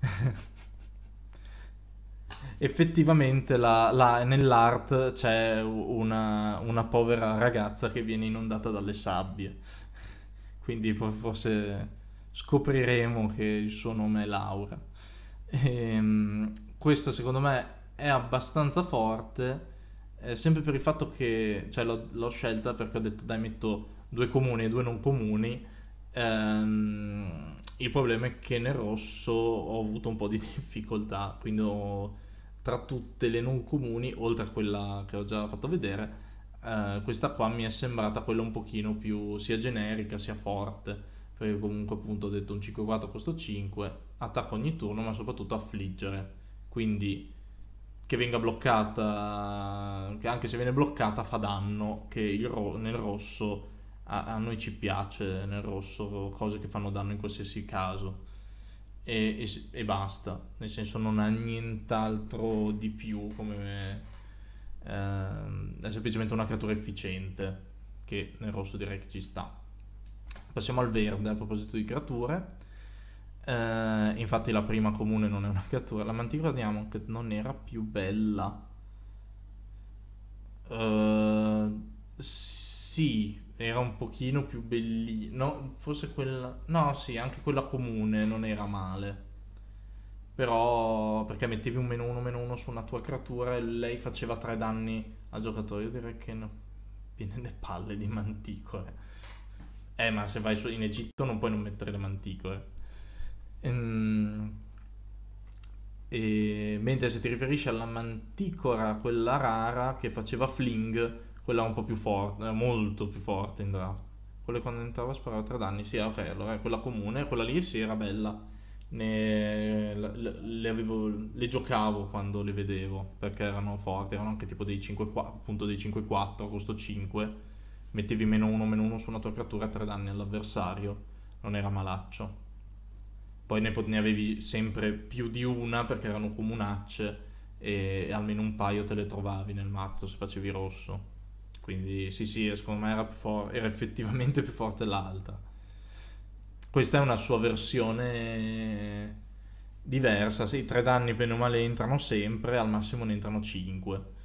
Effettivamente la- la- nell'art c'è una, una povera ragazza che viene inondata dalle sabbie. Quindi po- forse scopriremo che il suo nome è Laura. Ehm, questo secondo me è abbastanza forte, eh, sempre per il fatto che, cioè l'ho, l'ho scelta perché ho detto dai metto due comuni e due non comuni. Ehm, il problema è che nel rosso ho avuto un po' di difficoltà, quindi ho- tra tutte le non comuni, oltre a quella che ho già fatto vedere, eh, questa qua mi è sembrata quella un pochino più sia generica sia forte, perché comunque appunto ho detto un cinque quattro costo cinque, attacco ogni turno, ma soprattutto affliggere, quindi che venga bloccata, che anche se viene bloccata fa danno, che il ro- nel rosso a, a noi ci piace, nel rosso cose che fanno danno in qualsiasi caso. E, e s- e basta, nel senso non ha nient'altro di più come ehm, è semplicemente una creatura efficiente che nel rosso direi che ci sta. Passiamo al verde a proposito di creature. Eh, infatti la prima comune non è una creatura, la Manticora Diamond che non era più bella. Eh, sì, era un pochino più bellina. No, forse quella. No, sì, anche quella comune non era male. Però perché mettevi un meno uno meno uno su una tua creatura e lei faceva tre danni al giocatore. Io direi che no. Viene le palle di manticore. Eh, ma se vai su- in Egitto non puoi non mettere le manticore. Ehm, e- mentre se ti riferisci alla manticora, quella rara che faceva fling, quella un po' più forte, molto più forte in draft. Quella quando entrava sparava tre danni. Sì, ok, allora è quella comune, quella lì sì era bella. Ne, le, le avevo- le giocavo quando le vedevo perché erano forti, erano anche tipo dei cinque quattro, appunto dei cinque quattro, costo cinque. Mettevi meno uno meno uno su una tua creatura, tre danni all'avversario, non era malaccio. Poi ne, pot- ne avevi sempre più di una perché erano comunacce e, e almeno un paio te le trovavi nel mazzo se facevi rosso. Quindi sì, sì, secondo me era, più for- era effettivamente più forte l'altra. Questa è una sua versione diversa, sì, tre danni bene o male entrano sempre, al massimo ne entrano cinque.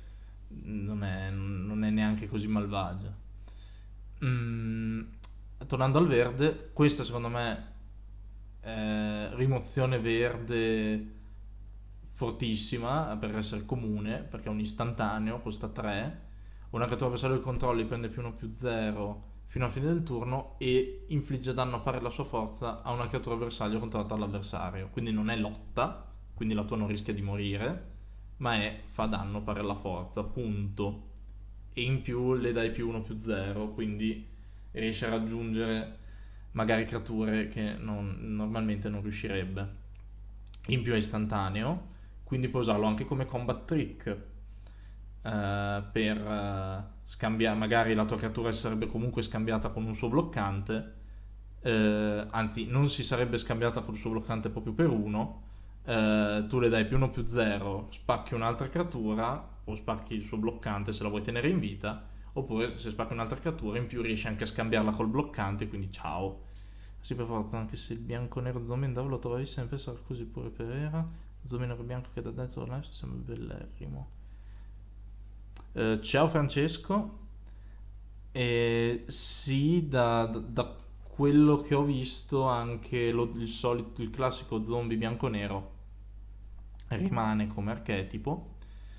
non è, non è neanche così malvagia. Mm, tornando al verde, questa secondo me è rimozione verde fortissima per essere comune, perché è un istantaneo, costa tre. Una cattura bersaglio di controlli prende più uno più zero fino alla fine del turno e infligge danno a pari alla sua forza a una creatura bersaglio controllata dall'avversario. Quindi non è lotta, quindi la tua non rischia di morire, ma è fa danno pari alla forza, punto. E in più le dai più uno più zero, quindi riesce a raggiungere magari creature che non- normalmente non riuscirebbe. In più è istantaneo, quindi puoi usarlo anche come combat trick, eh, per eh, scambiare, magari la tua creatura sarebbe comunque scambiata con un suo bloccante, eh, anzi non si sarebbe scambiata con il suo bloccante proprio per uno, eh, tu le dai più uno più zero, spacchi un'altra creatura o spacchi il suo bloccante se la vuoi tenere in vita, oppure se spacchi un'altra creatura in più riesci anche a scambiarla col bloccante, quindi ciao. Sì, per forza, anche se il bianco-nero zombie in lo trovavi sempre, sarà così pure per era. Zombie nero-bianco che da dentro live sembra bellissimo. Eh, ciao Francesco. Eh, sì, da, da- da quello che ho visto anche lo- il solito, il classico zombie bianco-nero rimane come archetipo.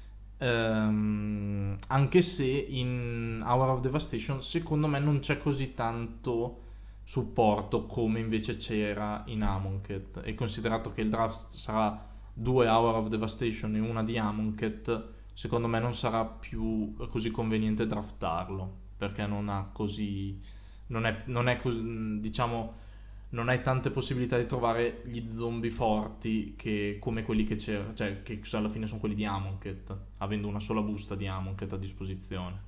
Ehm, anche se in Hour of Devastation secondo me non c'è così tanto supporto come invece c'era in Amonkhet, e considerato che il draft sarà due Hour of Devastation e una di Amonkhet, secondo me non sarà più così conveniente draftarlo, perché non ha così non è, non è così, diciamo, non hai tante possibilità di trovare gli zombie forti che, come quelli che c'era, cioè che alla fine sono quelli di Amonkhet, avendo una sola busta di Amonkhet a disposizione.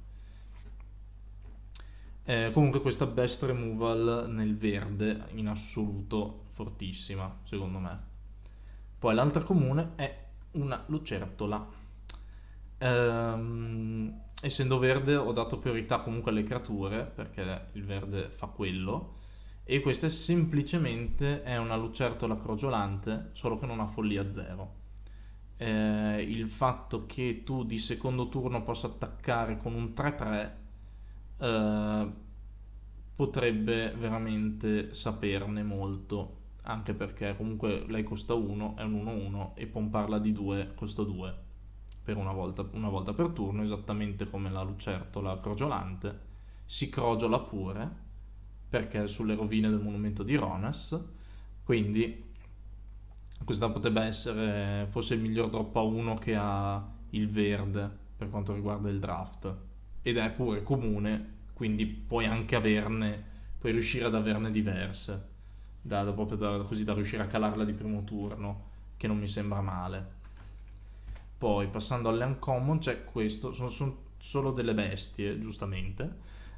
Eh, comunque questa best removal nel verde in assoluto fortissima, secondo me. Poi l'altra comune è una lucertola. Ehm, essendo verde ho dato priorità comunque alle creature, perché il verde fa quello, e questa è semplicemente è una lucertola crogiolante, solo che non ha follia zero. Eh, il fatto che tu di secondo turno possa attaccare con un tre tre, eh, potrebbe veramente saperne molto, anche perché comunque lei costa uno, è un uno uno e pomparla di due costa due per una volta, una volta per turno, esattamente come la lucertola crogiolante. Si crogiola pure perché è sulle rovine del monumento di Ronas, quindi questa potrebbe essere forse il miglior drop a uno che ha il verde per quanto riguarda il draft, ed è pure comune, quindi puoi anche averne, puoi riuscire ad averne diverse, da, da proprio da, così da riuscire a calarla di primo turno, che non mi sembra male. Poi passando alle uncommon c'è questo, sono, sono solo delle bestie, giustamente.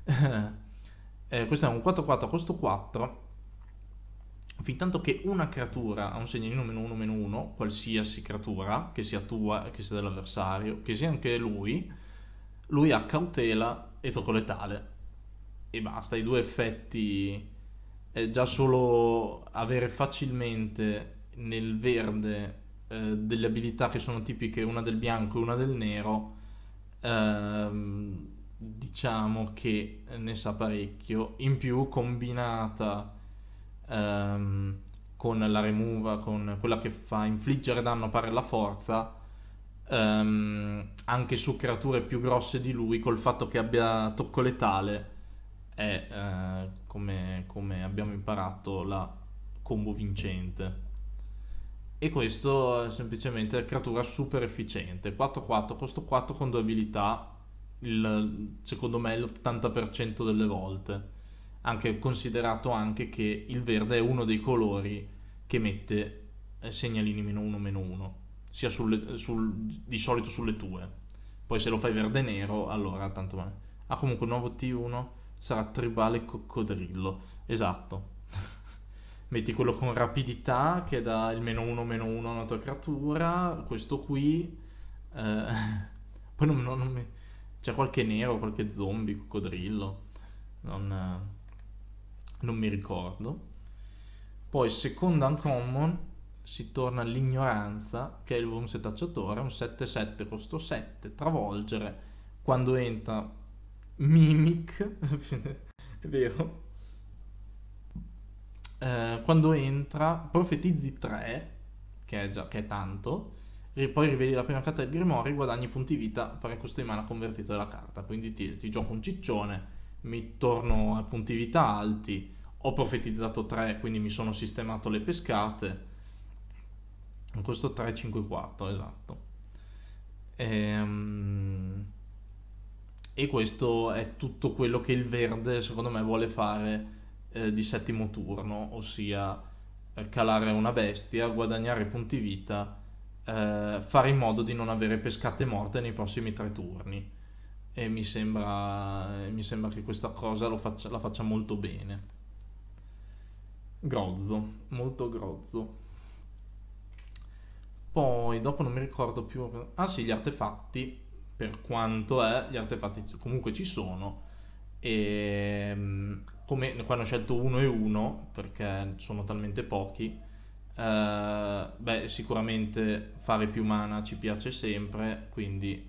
Eh, questo è un quattro quattro costo quattro. Fintanto che una creatura ha un segnalino meno uno meno uno, qualsiasi creatura, che sia tua, che sia dell'avversario, che sia anche lui, lui ha cautela e tocco letale. E basta, i due effetti, è già solo avere facilmente nel verde eh, delle abilità che sono tipiche, una del bianco e una del nero, ehm, diciamo che ne sa parecchio. In più combinata ehm, con la remova, con quella che fa infliggere danno pari alla forza, ehm, anche su creature più grosse di lui, col fatto che abbia tocco letale, è, eh, come, come abbiamo imparato, la combo vincente. E questo è semplicemente creatura super efficiente, quattro quattro, costo quattro con due abilità, il, secondo me l'ottanta per cento delle volte, anche considerato anche che il verde è uno dei colori che mette eh, segnalini meno uno meno uno, sia sulle, sul, di solito sulle tue. Poi se lo fai verde nero, allora tanto male. Ah, comunque il nuovo T uno sarà tribale coccodrillo, esatto. Metti quello con rapidità che dà il meno uno meno uno a una tua creatura, questo qui, eh, poi non, non- non mi- c'è qualche nero, qualche zombie, coccodrillo, non, eh, non mi ricordo. Poi seconda uncommon si torna all'ignoranza, che è il un setacciatore, un sette sette costo sette, travolgere, quando entra Mimic, è vero, eh, quando entra profetizzi tre, che è già che è tanto, e poi riveli la prima carta del Grimoire e guadagni punti vita per il costo di mana convertito della carta. Quindi ti, ti gioco un ciccione, mi torno a punti vita alti, ho profetizzato tre, quindi mi sono sistemato le pescate. Costo tre cinque quattro, esatto. Ehm, E questo è tutto quello che il verde, secondo me, vuole fare eh, di settimo turno, ossia eh, calare una bestia, guadagnare punti vita, eh, fare in modo di non avere pescate morte nei prossimi tre turni. E mi sembra, mi sembra che questa cosa lo faccia- la faccia molto bene. Grozzo, molto grozzo. Poi dopo non mi ricordo più. Ah sì, gli artefatti, per quanto è, gli artefatti comunque ci sono. E mm, come qua ne ho scelto uno e uno perché sono talmente pochi. Eh, beh, sicuramente fare più mana ci piace sempre, quindi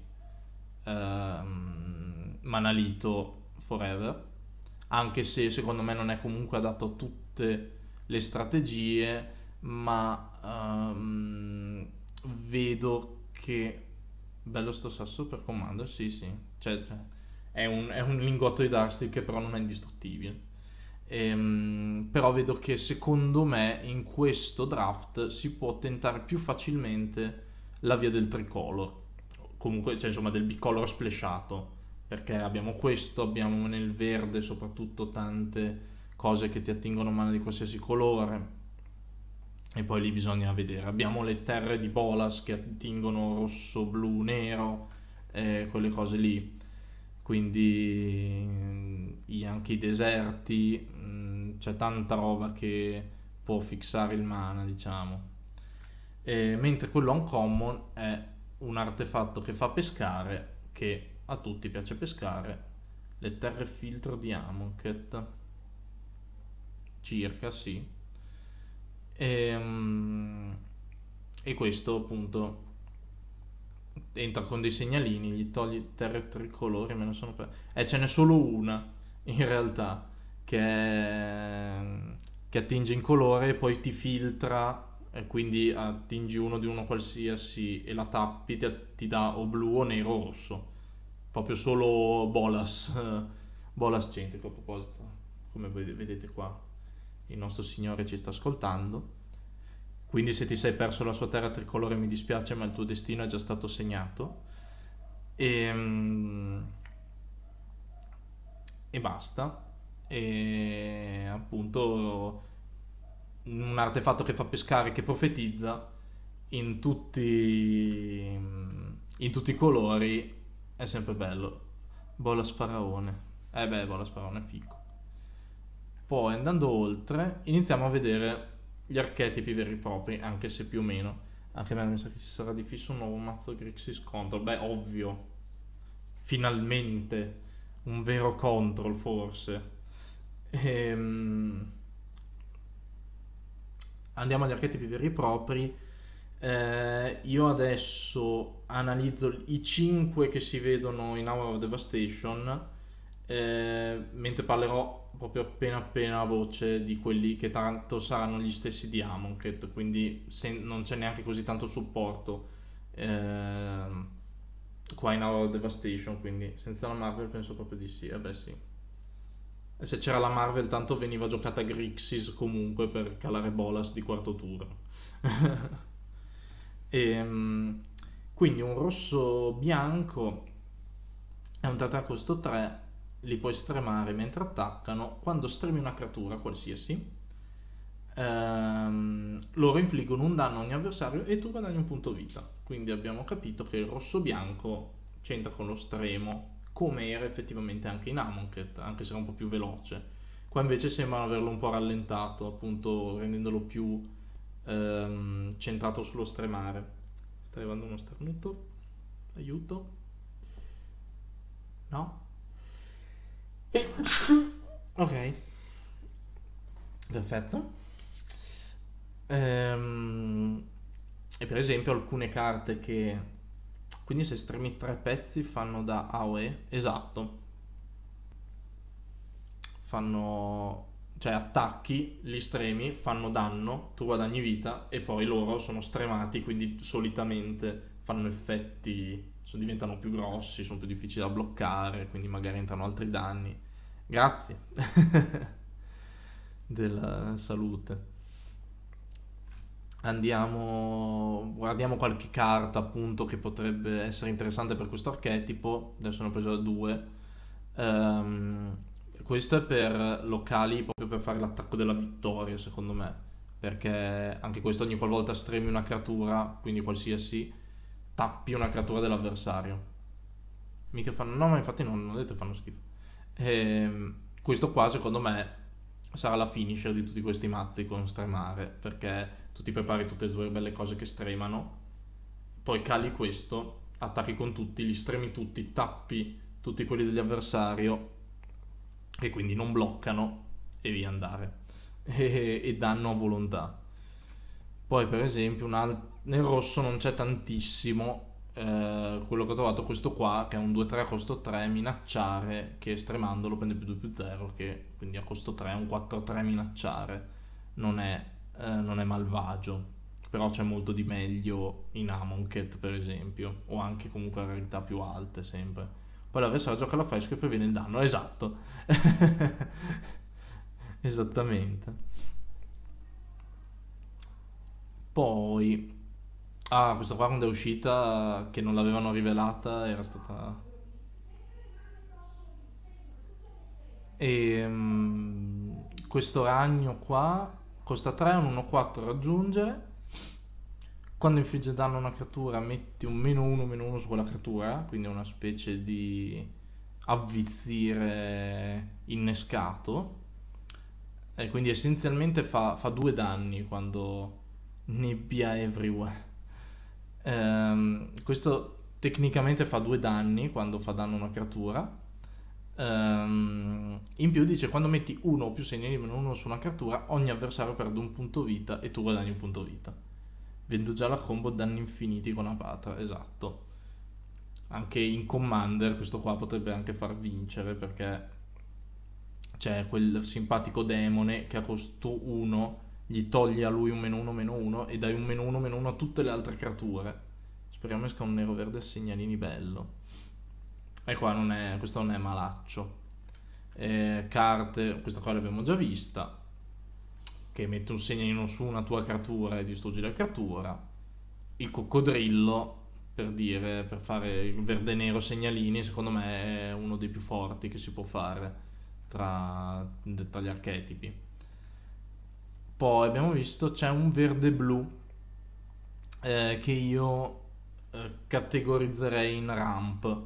ehm, Manalito Forever. Anche se secondo me non è comunque adatto a tutte le strategie, ma ehm, vedo che bello sto sasso per comando, sì sì, cioè, cioè, è un, è un lingotto di Darksteel che però non è indistruttibile. Ehm, però vedo che secondo me in questo draft si può tentare più facilmente la via del tricolor, comunque cioè insomma del bicolor splashato, perché abbiamo questo, abbiamo nel verde soprattutto tante cose che ti attingono mana di qualsiasi colore, e poi lì bisogna vedere. Abbiamo le terre di Bolas che attingono rosso, blu, nero, eh, quelle cose lì. Quindi mm, anche i deserti, mm, c'è tanta roba che può fissare il mana, diciamo. E mentre quello uncommon è un artefatto che fa pescare, che a tutti piace pescare, le terre filtro di Amonkhet, circa, sì. E, mm, e questo appunto entra con dei segnalini, gli togli terre tricolori, me ne sono per... Eh, ce n'è solo una in realtà che, è- che attinge in colore e poi ti filtra, e quindi attingi uno di uno qualsiasi e la tappi, ti, ti dà o blu o nero o rosso. Proprio solo Bolas, Bolas centrico a proposito, come voi vedete qua, il nostro signore ci sta ascoltando. Quindi se ti sei perso la sua terra tricolore mi dispiace, ma il tuo destino è già stato segnato. E, mm, e basta. E appunto un artefatto che fa pescare, che profetizza in tutti, in tutti i colori, è sempre bello. Bolas faraone. Eh beh, Bolas faraone è figo. Poi andando oltre, iniziamo a vedere gli archetipi veri e propri, anche se più o meno. Anche a me mi sa che ci sarà di fisso un nuovo mazzo Grixis Control. Beh, ovvio. Finalmente. Un vero control, forse. Ehm, Andiamo agli archetipi veri e propri. Eh, io adesso analizzo i cinque che si vedono in Hour of Devastation, eh, mentre parlerò proprio appena appena a voce di quelli che tanto saranno gli stessi di Amonkhet, quindi se non c'è neanche così tanto supporto ehm, qua in Hour of Devastation, quindi senza la Marvel penso proprio di sì, eh beh sì. E se c'era la Marvel tanto veniva giocata Grixis comunque per calare Bolas di quarto turno. E, quindi un rosso bianco è un trattare a costo tre, li puoi stremare mentre attaccano. Quando stremi una creatura qualsiasi, ehm, loro infliggono un danno a ogni avversario e tu guadagni un punto vita. Quindi abbiamo capito che il rosso bianco c'entra con lo stremo, come era effettivamente anche in Amonkhet, anche se era un po' più veloce. Qua invece sembrano averlo un po' rallentato, appunto rendendolo più ehm, centrato sullo stremare. Sta arrivando uno starnuto. Aiuto. No? Ok, perfetto. Ehm, e per esempio alcune carte che Quindi se estremi tre pezzi fanno da A O E, esatto, fanno, cioè attacchi, gli estremi fanno danno, tu guadagni vita e poi loro sono stremati, quindi solitamente fanno effetti, sono- diventano più grossi, sono più difficili da bloccare, quindi magari entrano altri danni. Grazie della salute. Andiamo, guardiamo qualche carta appunto che potrebbe essere interessante per questo archetipo. Adesso ne ho preso due. Ehm, Questo è per locali, proprio per fare l'attacco della vittoria, secondo me. Perché anche questo ogni qualvolta stremi una creatura, quindi qualsiasi, tappi una creatura dell'avversario. Mica fanno. No, ma infatti non, non ho detto che fanno schifo. Ehm, questo qua, secondo me, sarà la finisher di tutti questi mazzi con stremare. Perché tu ti prepari tutte le tue belle cose che stremano, poi cali questo, attacchi con tutti, li stremi tutti, tappi tutti quelli dell'avversario che quindi non bloccano e via andare e, e danno a volontà. Poi per esempio un al- nel rosso non c'è tantissimo, eh, quello che ho trovato è questo qua che è un due tre a costo tre minacciare, che stremandolo prende più due più zero, che quindi a costo tre è un quattro tre minacciare, non è, eh, non è malvagio, però c'è molto di meglio in Amonkhet per esempio, o anche comunque a rarità più alte sempre. Poi l'avversario gioca la fresca e previene il danno, esatto. Esattamente. Poi, ah, questa qua quando è uscita, che non l'avevano rivelata, era stata. E questo ragno qua costa tre, un uno quattro raggiungere. Quando infligge danno a una creatura, metti un meno uno meno uno su quella creatura, quindi è una specie di avvizzire innescato. E quindi essenzialmente fa, fa due danni quando nebbia everywhere. Ehm, questo tecnicamente fa due danni quando fa danno a una creatura. Ehm, in più dice quando metti uno o più segni di meno uno su una creatura, ogni avversario perde un punto vita e tu guadagni un punto vita. Vedo già la combo danni infiniti con Apatra, esatto. Anche in Commander questo qua potrebbe anche far vincere perché c'è quel simpatico demone che a costo uno gli togli a lui un meno uno meno uno e dai un meno uno meno uno a tutte le altre creature. Speriamo esca un nero verde a segnalini bello. E qua non è, questo non è malaccio. Eh, carte, questa qua l'abbiamo già vista, che mette un segnalino su una tua creatura e distruggi la creatura. Il coccodrillo, per dire, per fare il verde nero segnalini, secondo me è uno dei più forti che si può fare tra, tra gli archetipi. Poi abbiamo visto c'è un verde blu, eh, che io eh, categorizzerei in ramp.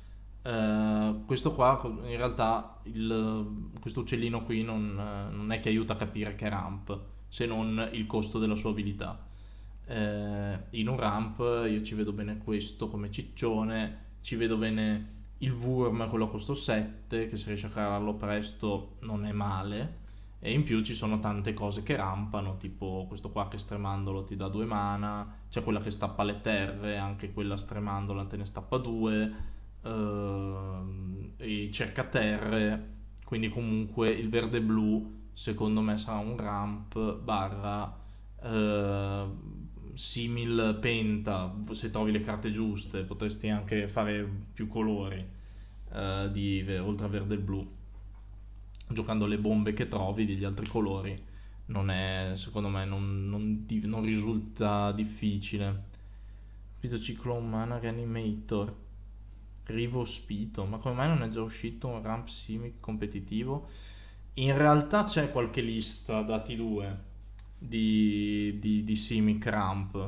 Eh, questo qua in realtà il- questo uccellino qui non, eh, non è che aiuta a capire che è ramp, se non il costo della sua abilità. Eh, in un ramp io ci vedo bene questo come ciccione, ci vedo bene il Wurm, quello a costo sette, che se riesce a calarlo presto non è male, e in più ci sono tante cose che rampano, tipo questo qua che stremandolo ti dà due mana, c'è quella che stappa le terre, anche quella stremandola te ne stappa due, ehm, e i cercaterre, quindi comunque il verde-blu secondo me sarà un ramp barra eh, simil penta, se trovi le carte giuste potresti anche fare più colori, eh, di, oltre a verde e blu, giocando le bombe che trovi degli altri colori. Non è, secondo me non, non ti- non risulta difficile. Spito Ciclone Mana Reanimator, Rivo Spito, ma come mai non è già uscito un ramp simic competitivo? In realtà c'è qualche lista da T due di, di, di simic ramp,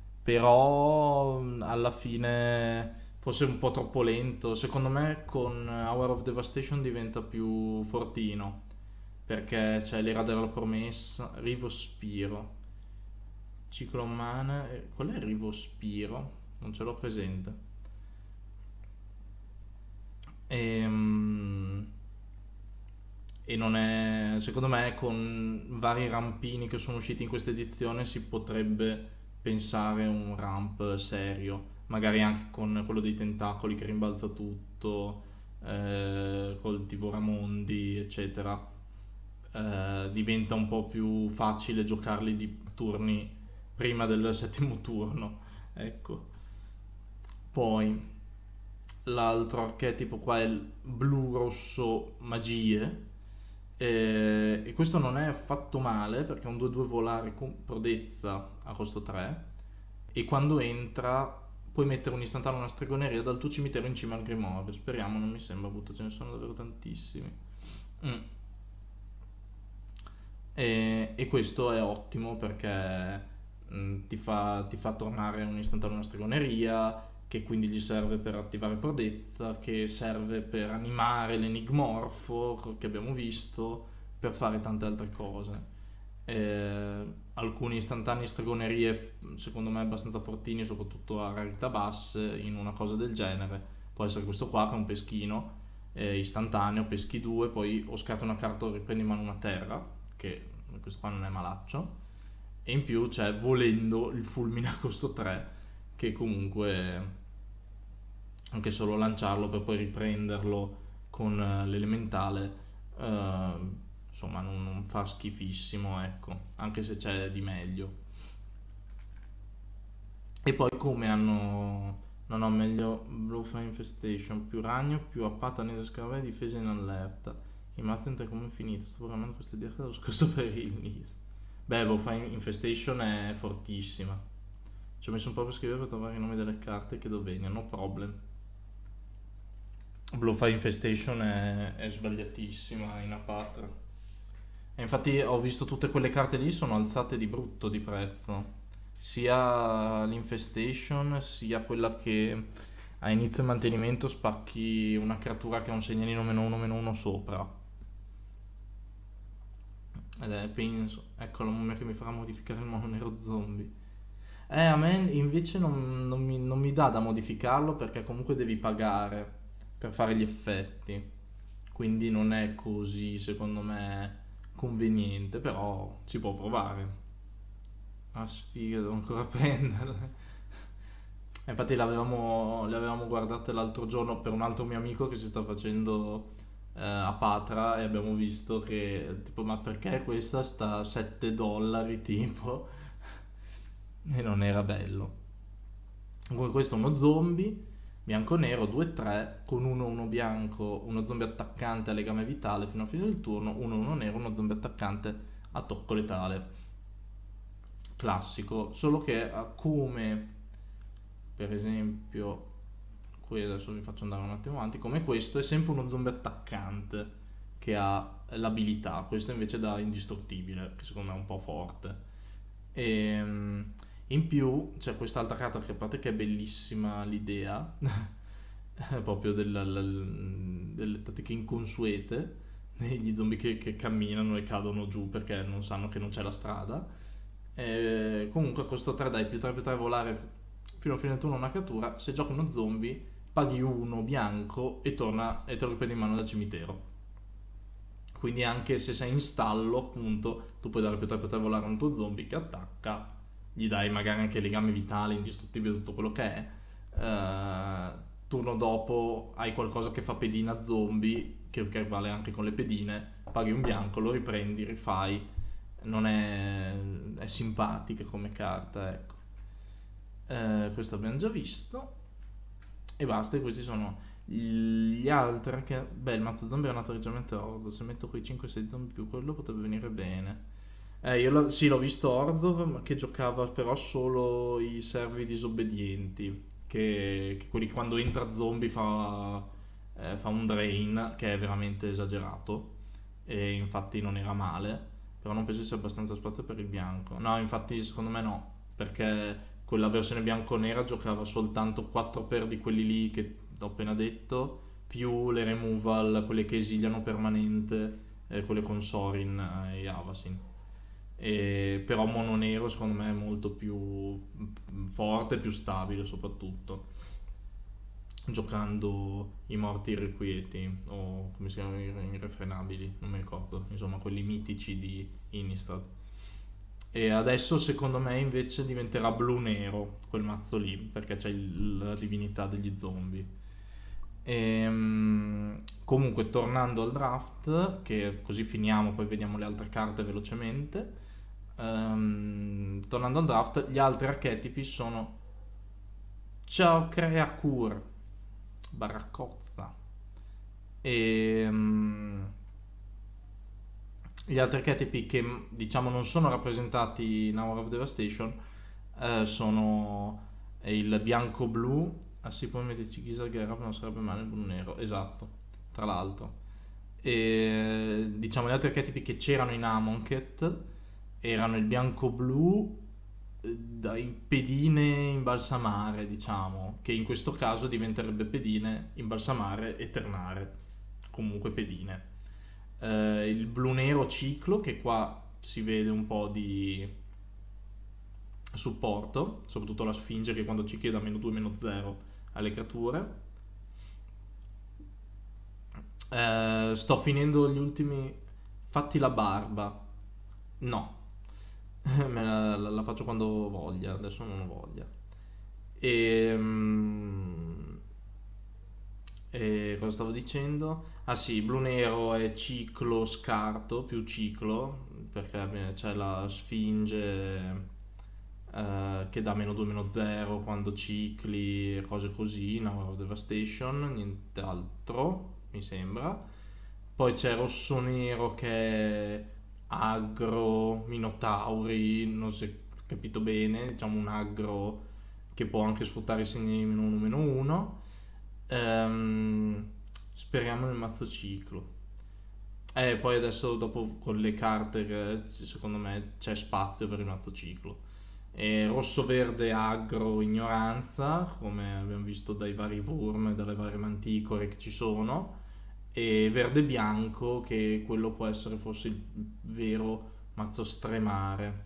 però mh, alla fine forse un po' troppo lento. Secondo me con Hour of Devastation diventa più fortino, perché c'è l'era della promessa, Rivo Spiro, Ciclomana, eh, qual è Rivo Spiro? Non ce l'ho presente. Ehm, E, non è, secondo me, con vari rampini che sono usciti in questa edizione si potrebbe pensare un ramp serio, magari anche con quello dei tentacoli che rimbalza tutto, eh, col tipo Ramondi, eccetera, eh, diventa un po' più facile giocarli di turni prima del settimo turno, ecco. Poi l'altro archetipo qua è il blu-rosso magie, eh, e questo non è affatto male perché è un due due volare con prodezza a costo tre, e quando entra puoi mettere un istantaneo, una stregoneria dal tuo cimitero in cima al grimorio. Speriamo, non mi sembra brutto, ce ne sono davvero tantissimi. Mm. E, e questo è ottimo perché mm, ti fa, ti fa tornare un istantaneo, una stregoneria, che quindi gli serve per attivare prodezza, che serve per animare l'enigmorfo che abbiamo visto, per fare tante altre cose. Eh, alcuni istantanei stregonerie secondo me abbastanza fortini, soprattutto a rarità basse, in una cosa del genere. Può essere questo qua che è un peschino eh, istantaneo, peschi due, poi o scatta una carta o riprendi in mano una terra, che questo qua non è malaccio, e in più c'è volendo il fulmine a costo tre, che comunque anche solo lanciarlo per poi riprenderlo con eh, l'elementale, eh, insomma non, non fa schifissimo, ecco, anche se c'è di meglio. E poi come hanno... non ho meglio Bluefire Infestation, più ragno, più appata nero scarabei, difesa in allerta. Il Master come è finito? Sto programmando questa idea che l'ho scorso per il Nis. Beh, Bluefire Infestation è fortissima. Ci ho messo un po' per scrivere per trovare i nomi delle carte che do bene, no problem. Bluefire Infestation è, è sbagliatissima in Apatra. E infatti ho visto tutte quelle carte lì sono alzate di brutto di prezzo. Sia l'Infestation, sia quella che a inizio mantenimento spacchi una creatura che ha un segnalino meno uno meno uno sopra. Ed è penso. Ecco la mummia che mi farà modificare il mono nero zombie. Eh, a me invece non, non mi, non mi dà da modificarlo perché comunque devi pagare per fare gli effetti. Quindi non è così, secondo me, conveniente, però si può provare. Ah, sfiga, devo ancora prenderle. E infatti le avevamo, le avevamo guardate l'altro giorno per un altro mio amico che si sta facendo eh, a Patra, e abbiamo visto che, tipo, ma perché questa sta a sette dollari, tipo? E non era bello. Comunque questo è uno zombie, bianco-nero, due tre, con uno uno bianco, uno zombie attaccante a legame vitale fino a fine del turno, uno uno nero, uno zombie attaccante a tocco letale. Classico, solo che ha come, per esempio, qui adesso vi faccio andare un attimo avanti, come questo è sempre uno zombie attaccante che ha l'abilità, questo invece da indistruttibile, che secondo me è un po' forte. E in più c'è quest'altra carta che a parte che è bellissima l'idea, proprio della- la- delle tattiche inconsuete, degli zombie che, che camminano e cadono giù perché non sanno che non c'è la strada. E comunque a costo tre dai più tre più tre volare fino a fine turno una creatura, se giochi uno zombie paghi uno bianco e torna e te lo riprendi in mano dal cimitero. Quindi anche se sei in stallo, appunto, tu puoi dare più tre più tre volare a un tuo zombie che attacca, gli dai magari anche legame vitale, indistruttibile, tutto quello che è. Eh, turno dopo hai qualcosa che fa pedina zombie, che, che vale anche con le pedine, paghi un bianco, lo riprendi, rifai. Non è, è simpatica come carta, ecco. Eh, questo abbiamo già visto. E basta, e questi sono gli altri che... Beh, il mazzo zombie è nato leggermente orzo, se metto quei cinque sei zombie più quello potrebbe venire bene. Eh, io lo- sì, l'ho visto Orzhov, ma che giocava però solo i servi disobbedienti, che, che quelli che quando entra zombie fa, eh, fa un drain, che è veramente esagerato, e infatti non era male, però non penso ci sia abbastanza spazio per il bianco. No, infatti secondo me no, perché quella versione bianco-nera giocava soltanto quattro per di quelli lì che ho appena detto, più le removal, quelle che esiliano permanente, eh, quelle con Sorin eh, e Avasin. E, però mono nero secondo me è molto più mm, forte e più stabile soprattutto, giocando i morti irrequieti o come si chiamano, i irrefrenabili, non mi ricordo, insomma quelli mitici di Innistrad. E adesso secondo me invece diventerà blu-nero quel mazzo lì, perché c'è il- la divinità degli zombie. Ehm, comunque, tornando al draft, che così finiamo, poi vediamo le altre carte velocemente. Ehm, tornando al draft, gli altri archetipi sono Ciao Creacur, Baracozza. E mm, gli altri archetipi che diciamo non sono rappresentati in Hour of Devastation eh, sono il bianco-blu. Ah sì, poi metterci Giselle Guerra, non sarebbe male il blu-nero, esatto, tra l'altro. E diciamo gli altri archetipi che c'erano in Amonkhet erano il bianco-blu eh, dai pedine imbalsamare, diciamo, che in questo caso diventerebbe pedine, imbalsamare e ternare, comunque pedine. Eh, il blu-nero ciclo, che qua si vede un po' di supporto, soprattutto la Sfinge che quando cicli da meno due meno zero alle creature. Eh, sto finendo gli ultimi. Fatti la barba. No, me la, la- la faccio quando voglia, adesso non ho voglia. E, mm, e cosa stavo dicendo? Ah sì, blu nero è ciclo scarto, più ciclo, perché eh, c'è la Sfinge eh, che dà meno due meno zero quando cicli e cose così, in Hour of Devastation, niente altro, mi sembra. Poi c'è rosso nero che è agro, minotauri, non si è capito bene, diciamo un agro che può anche sfruttare i segni meno uno meno uno. Ehm, speriamo nel mazzo ciclo. E poi adesso dopo con le carte che secondo me c'è spazio per il mazzo ciclo. E rosso-verde agro ignoranza, come abbiamo visto dai vari worm e dalle varie manticore che ci sono, e verde-bianco che quello può essere forse il vero mazzo stremare,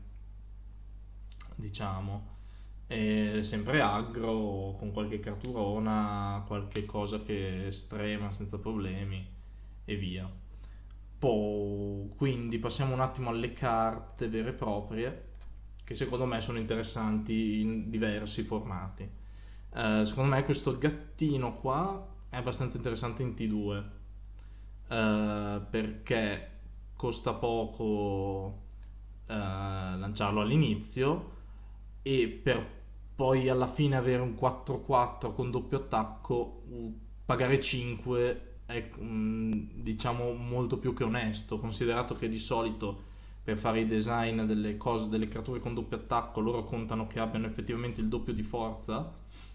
diciamo. E sempre aggro con qualche carturona, qualche cosa che strema senza problemi e via. Poi, quindi passiamo un attimo alle carte vere e proprie, che secondo me sono interessanti in diversi formati. Eh, secondo me questo gattino qua è abbastanza interessante in T due, eh, perché costa poco eh, lanciarlo all'inizio e per poi alla fine avere un quattro quattro con doppio attacco, mm, pagare cinque è mm, diciamo molto più che onesto, considerato che di solito per fare i design delle cose, delle creature con doppio attacco, loro contano che abbiano effettivamente il doppio di forza.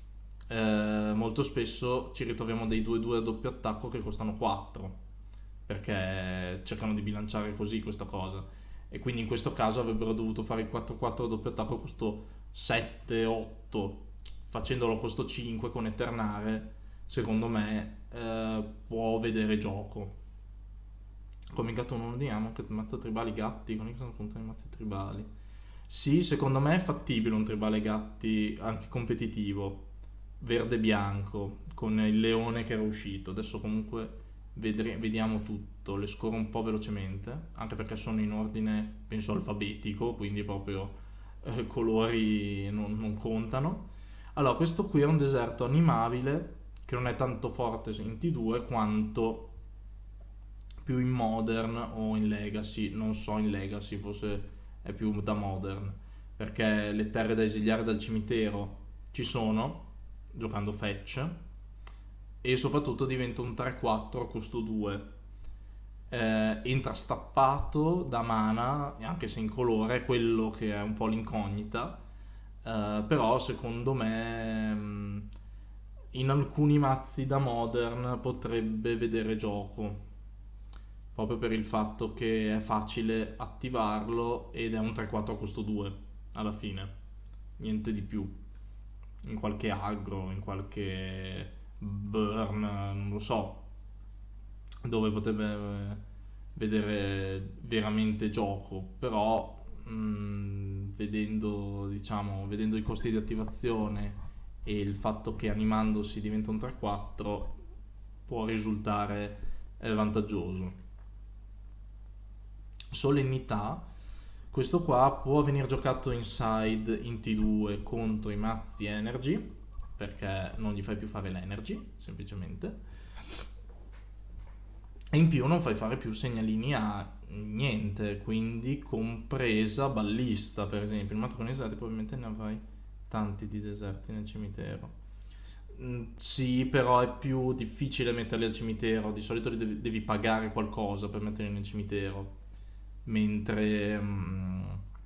Eh, molto spesso ci ritroviamo dei due due a doppio attacco che costano quattro, perché cercano di bilanciare così questa cosa. E quindi in questo caso avrebbero dovuto fare il quattro quattro a doppio attacco a costo sette otto, facendolo a costo cinque con Eternare, secondo me eh, può vedere gioco. Come gatto non odiamo, che mazzo tribali gatti, con i sono contro i mazzi tribali. Sì, secondo me è fattibile un tribale gatti anche competitivo, verde bianco, con il leone che era uscito. Adesso comunque vedre- vediamo tutto, le scorro un po' velocemente, anche perché sono in ordine, penso, alfabetico, quindi proprio eh, colori non, non contano. Allora, questo qui è un deserto animabile che non è tanto forte in T due quanto più in Modern o in Legacy, non so in Legacy, forse è più da Modern, perché le terre da esiliare dal cimitero ci sono, giocando fetch, e soprattutto diventa un tre quattro a costo due. Eh, entra stappato da mana, anche se in colore, è quello che è un po' l'incognita, eh, però secondo me mh, in alcuni mazzi da Modern potrebbe vedere gioco, proprio per il fatto che è facile attivarlo ed è un tre quattro a costo due alla fine, niente di più. In qualche aggro, in qualche burn, non lo so, dove potrebbe eh, vedere veramente gioco, però mh, vedendo, diciamo, vedendo i costi di attivazione e il fatto che animandosi diventa un tre quattro può risultare eh, vantaggioso. Solennità, Questo qua può venire giocato in side in T due contro i mazzi energy, perché non gli fai più fare l'energy, semplicemente. E in più non fai fare più segnalini a niente, quindi compresa ballista, per esempio. Il mazzo con i deserti probabilmente ne avrai tanti di deserti nel cimitero. Mm, sì, però è più difficile metterli al cimitero. Di solito li devi, devi pagare qualcosa per metterli nel cimitero. Mentre, mm,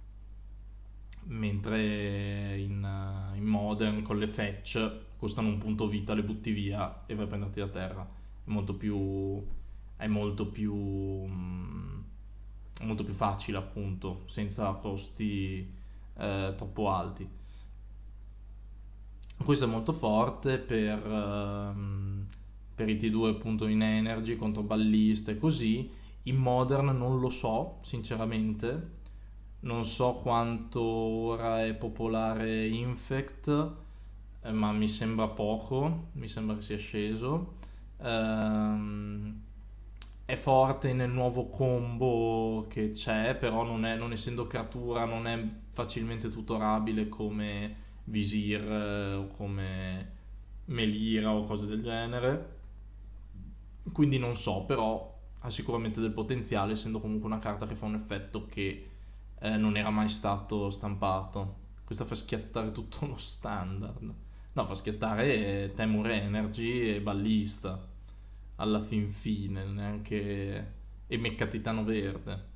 mentre in, eh, in Modern con le fetch costano un punto vita, le butti via e vai a prenderti da terra. È molto più, è molto più, mm, molto più facile appunto, senza costi eh, troppo alti. Questo è molto forte per, ehm, per i T due appunto in energy contro balliste e così. In modern non lo so, sinceramente. Non so quanto ora è popolare Infect, eh, ma mi sembra poco, mi sembra che sia sceso. Ehm, è forte nel nuovo combo che c'è, però non è- non essendo creatura non è facilmente tutorabile come Visir eh, o come Melira o cose del genere. Quindi non so, però ha sicuramente del potenziale, essendo comunque una carta che fa un effetto che eh, non era mai stato stampato. Questa fa schiattare tutto lo standard. No, fa schiattare Temur Energy e Ballista alla fin fine, neanche... e Mecca Titano Verde.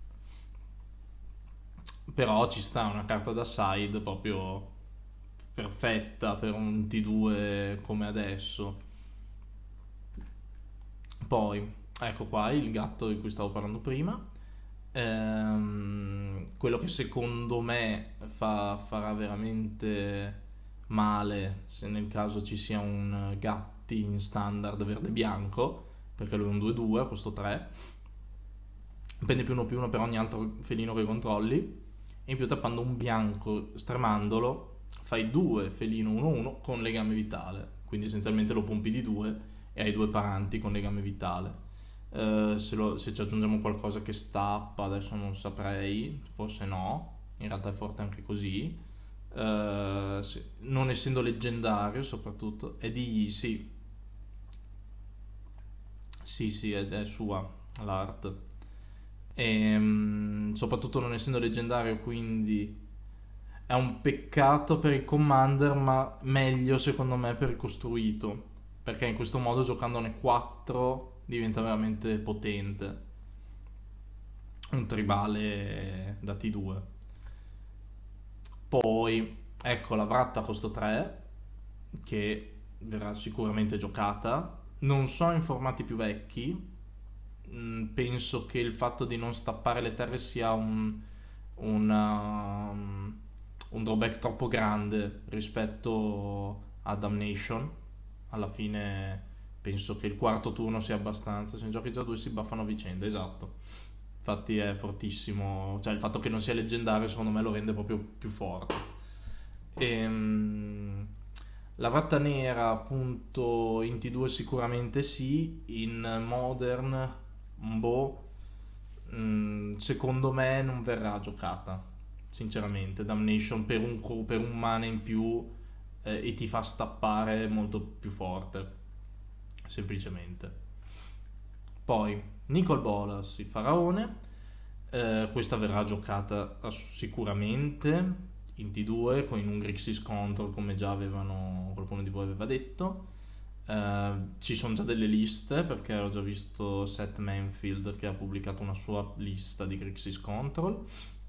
Però ci sta una carta da side proprio perfetta per un T due come adesso. Poi, ecco qua il gatto di cui stavo parlando prima. Ehm, quello che secondo me fa, farà veramente male se nel caso ci sia un gatti in standard verde-bianco, perché lui è un due due a costo tre, prende più uno più uno per ogni altro felino che controlli, e in più tappando un bianco, stremandolo, fai due felino uno uno con legame vitale, quindi essenzialmente lo pompi di due e hai due paranti con legame vitale. Eh, se, lo- se ci aggiungiamo qualcosa che stappa, adesso non saprei, forse no, in realtà è forte anche così. Eh, se- non essendo leggendario soprattutto, è di sì, sì, sì, è, è sua l'art. E, mm, soprattutto non essendo leggendario, quindi è un peccato per il commander, ma meglio secondo me per il costruito, perché in questo modo giocandone quattro diventa veramente potente. Un tribale da T due. Poi ecco la Vratta costo tre, che verrà sicuramente giocata. Non so in formati più vecchi. Mm, penso che il fatto di non stappare le terre sia un, un, um, un drawback troppo grande rispetto a Damnation. Alla fine penso che il quarto turno sia abbastanza. Se ne giochi già due si buffano a vicenda, esatto. Infatti è fortissimo, cioè il fatto che non sia leggendario secondo me lo rende proprio più forte. Ehm, la ratta nera appunto in T due sicuramente sì, in Modern boh, mm, secondo me non verrà giocata, sinceramente. Damnation per un, co- per un mana in più eh, e ti fa stappare molto più forte, semplicemente. Poi Nicol Bolas, il faraone. Eh, questa verrà giocata ass- sicuramente in T due con un Grixis Control, come già avevano, qualcuno di voi aveva detto. Eh, ci sono già delle liste, perché ho già visto Seth Manfield che ha pubblicato una sua lista di Grixis Control.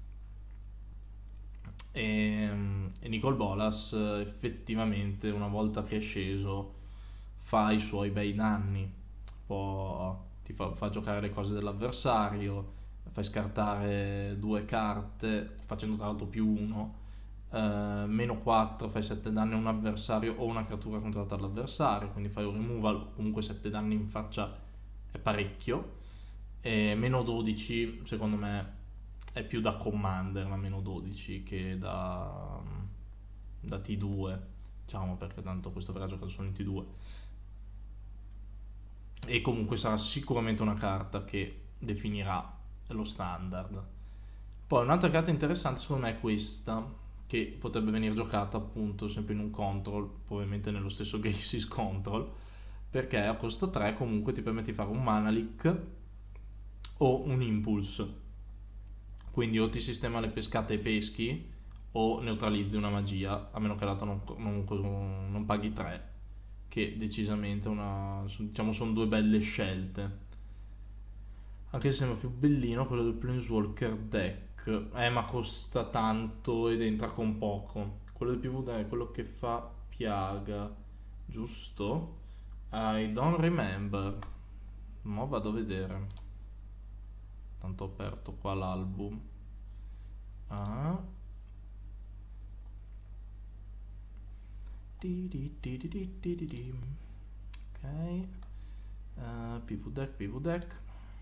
E, e Nicol Bolas eh, effettivamente una volta che è sceso fa i suoi bei danni. Può, ti fa, fa giocare le cose dell'avversario, fai scartare due carte facendo tra l'altro più uno, eh, meno quattro, fai sette danni a un avversario o una creatura controllata dall'avversario, quindi fai un removal, comunque sette danni in faccia è parecchio. E meno dodici secondo me è più da commander la meno dodici che da, da T due, diciamo, perché tanto questo verrà giocato solo in T due. E comunque sarà sicuramente una carta che definirà lo standard. Poi un'altra carta interessante secondo me è questa, che potrebbe venire giocata appunto sempre in un control, probabilmente nello stesso Grixis control, perché a costo tre comunque ti permette di fare un mana leak o un impulse. Quindi o ti sistema le pescate e peschi o neutralizzi una magia, a meno che l'altro non, non, non paghi tre, che decisamente una, diciamo, sono due belle scelte. Anche se sembra più bellino quello del Planeswalker deck. Eh, ma costa tanto ed entra con poco. Quello del P V D è quello che fa piaga, giusto? I don't remember. Ma vado a vedere. Tanto ho aperto qua l'album. Ah. Di di di di di di di di. Ok. Uh, P V deck, P V deck.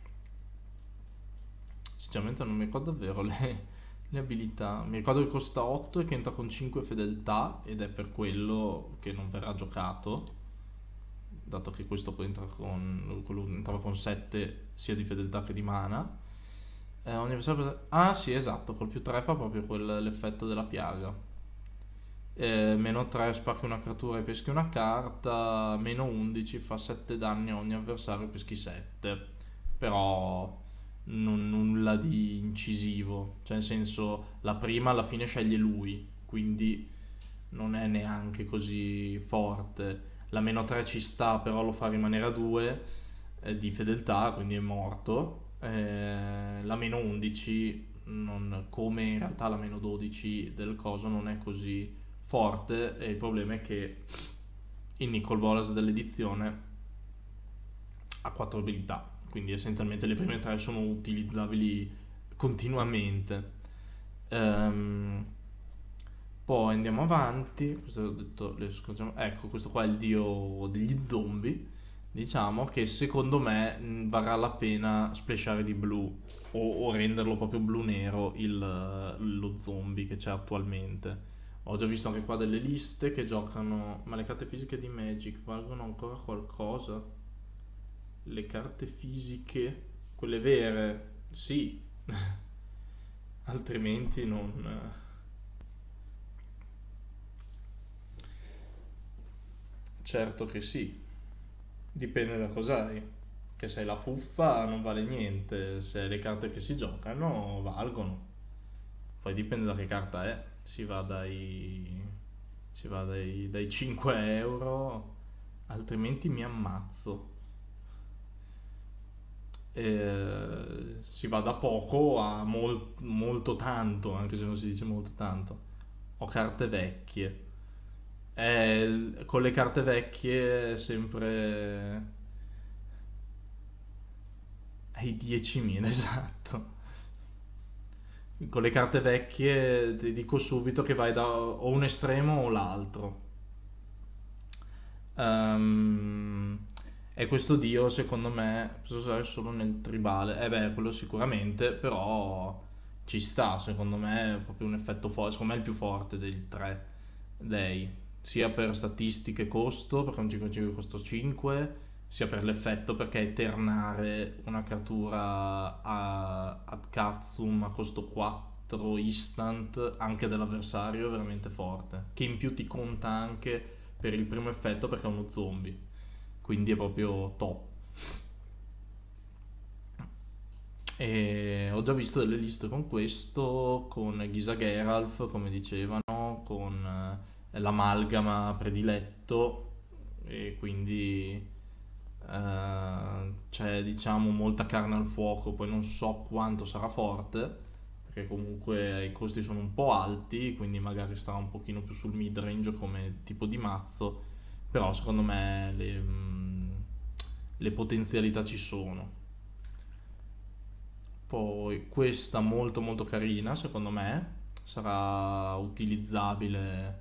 Sinceramente non mi ricordo davvero le, le abilità. Mi ricordo che costa otto e che entra con cinque fedeltà ed è per quello che non verrà giocato, dato che questo poi entra con, quello entrava con sette sia di fedeltà che di mana. Eh, ogni avversario- ah sì, esatto, col più tre fa proprio quel- l'effetto della piaga. Eh, meno tre spacchi una creatura e peschi una carta, meno undici fa sette danni a ogni avversario e peschi sette. Però non, nulla di incisivo, cioè nel senso la prima alla fine sceglie lui, quindi non è neanche così forte. La meno tre ci sta, però lo fa rimanere a due eh, di fedeltà, quindi è morto. Eh, la meno undici, non, come in realtà la meno dodici del coso, non è così forte, e il problema è che il Nicol Bolas dell'edizione ha quattro abilità, quindi essenzialmente le prime tre sono utilizzabili continuamente. Ehm, Poi andiamo avanti, questo ho detto, le scorgiamo- ecco, questo qua è il dio degli zombie, diciamo che secondo me mh, varrà la pena splashare di blu o, o renderlo proprio blu-nero il, lo zombie che c'è attualmente. Ho già visto anche qua delle liste che giocano, ma le carte fisiche di Magic valgono ancora qualcosa? Le carte fisiche, quelle vere, sì, altrimenti non... Certo che sì, dipende da cos'hai. Che se hai la fuffa non vale niente, se le carte che si giocano valgono. Poi dipende da che carta è, si va dai, si va dai, dai cinque euro, altrimenti mi ammazzo. Eh, si va da poco a mol- molto tanto, anche se non si dice molto tanto. Ho carte vecchie. Eh, con le carte vecchie sempre ai diecimila, esatto. Con le carte vecchie ti dico subito che vai da o un estremo o l'altro. Ehm, e questo dio, secondo me, posso usare solo nel tribale. Eh beh, quello sicuramente, però ci sta, secondo me è proprio un effetto forte. Secondo me è il più forte dei tre dei, sia per statistiche costo, perché un cinque cinque costa cinque, sia per l'effetto perché eternare una creatura a, ad Katsum a costo quattro instant anche dell'avversario è veramente forte. Che in più ti conta anche per il primo effetto perché è uno zombie, quindi è proprio top. E ho già visto delle liste con questo, con Ghisa Geralf, come dicevano, con eh, l'amalgama prediletto, e quindi eh, c'è diciamo molta carne al fuoco, poi non so quanto sarà forte, perché comunque i costi sono un po' alti, quindi magari starà un pochino più sul mid range come tipo di mazzo, però secondo me le, mm, le potenzialità ci sono. Poi questa molto molto carina, secondo me, sarà utilizzabile